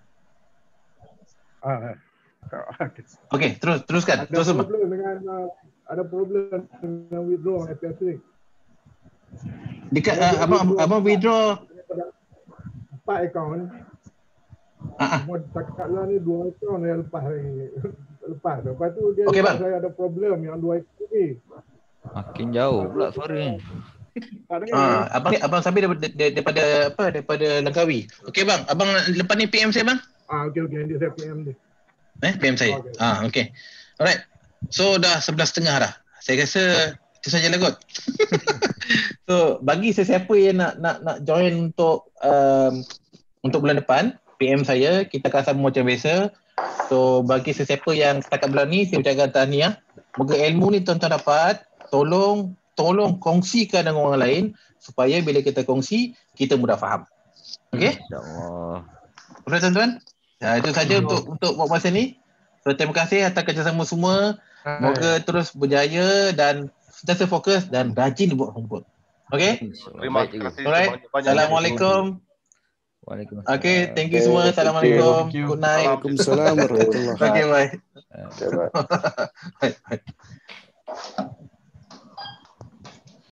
Okey, teruskan. Ada problem dengan withdraw FF Swig. Dekat abang withdraw 4 akaun. Cakap lah ni 2 akaun yang lepas. Lepas tu dia saya ada problem yang 2 akaun ni. Makin jauh pula suara ni. Abang Sabi daripada Langkawi. Okey bang, abang lepas ni PM saya bang. Okey nanti saya PM dia. PM saya. Okey. Alright. So dah 11.30 dah. Saya rasa itu sajalah kot. So bagi sesiapa yang nak join untuk bulan depan, PM saya, kita akan sama macam biasa. So bagi sesiapa yang setakat bulan ni, saya ucapkan tahniah. Moga ilmu ni tuan-tuan dapat. Tolong kongsikan dengan orang lain supaya bila kita kongsi, kita mudah faham. Okey? InsyaAllah. Okey tuan-tuan? Itu saja untuk masa ni. So terima kasih atas kerjasama semua. Moga terus berjaya dan sentiasa fokus dan rajin buat homework. Okey? Terima kasih. Alright. Assalamualaikum. Waalaikumsalam. Okey, thank you semua. Assalamualaikum. Good night. Waalaikumsalam warahmatullahi wabarakatuh. Okay, bye. Bye.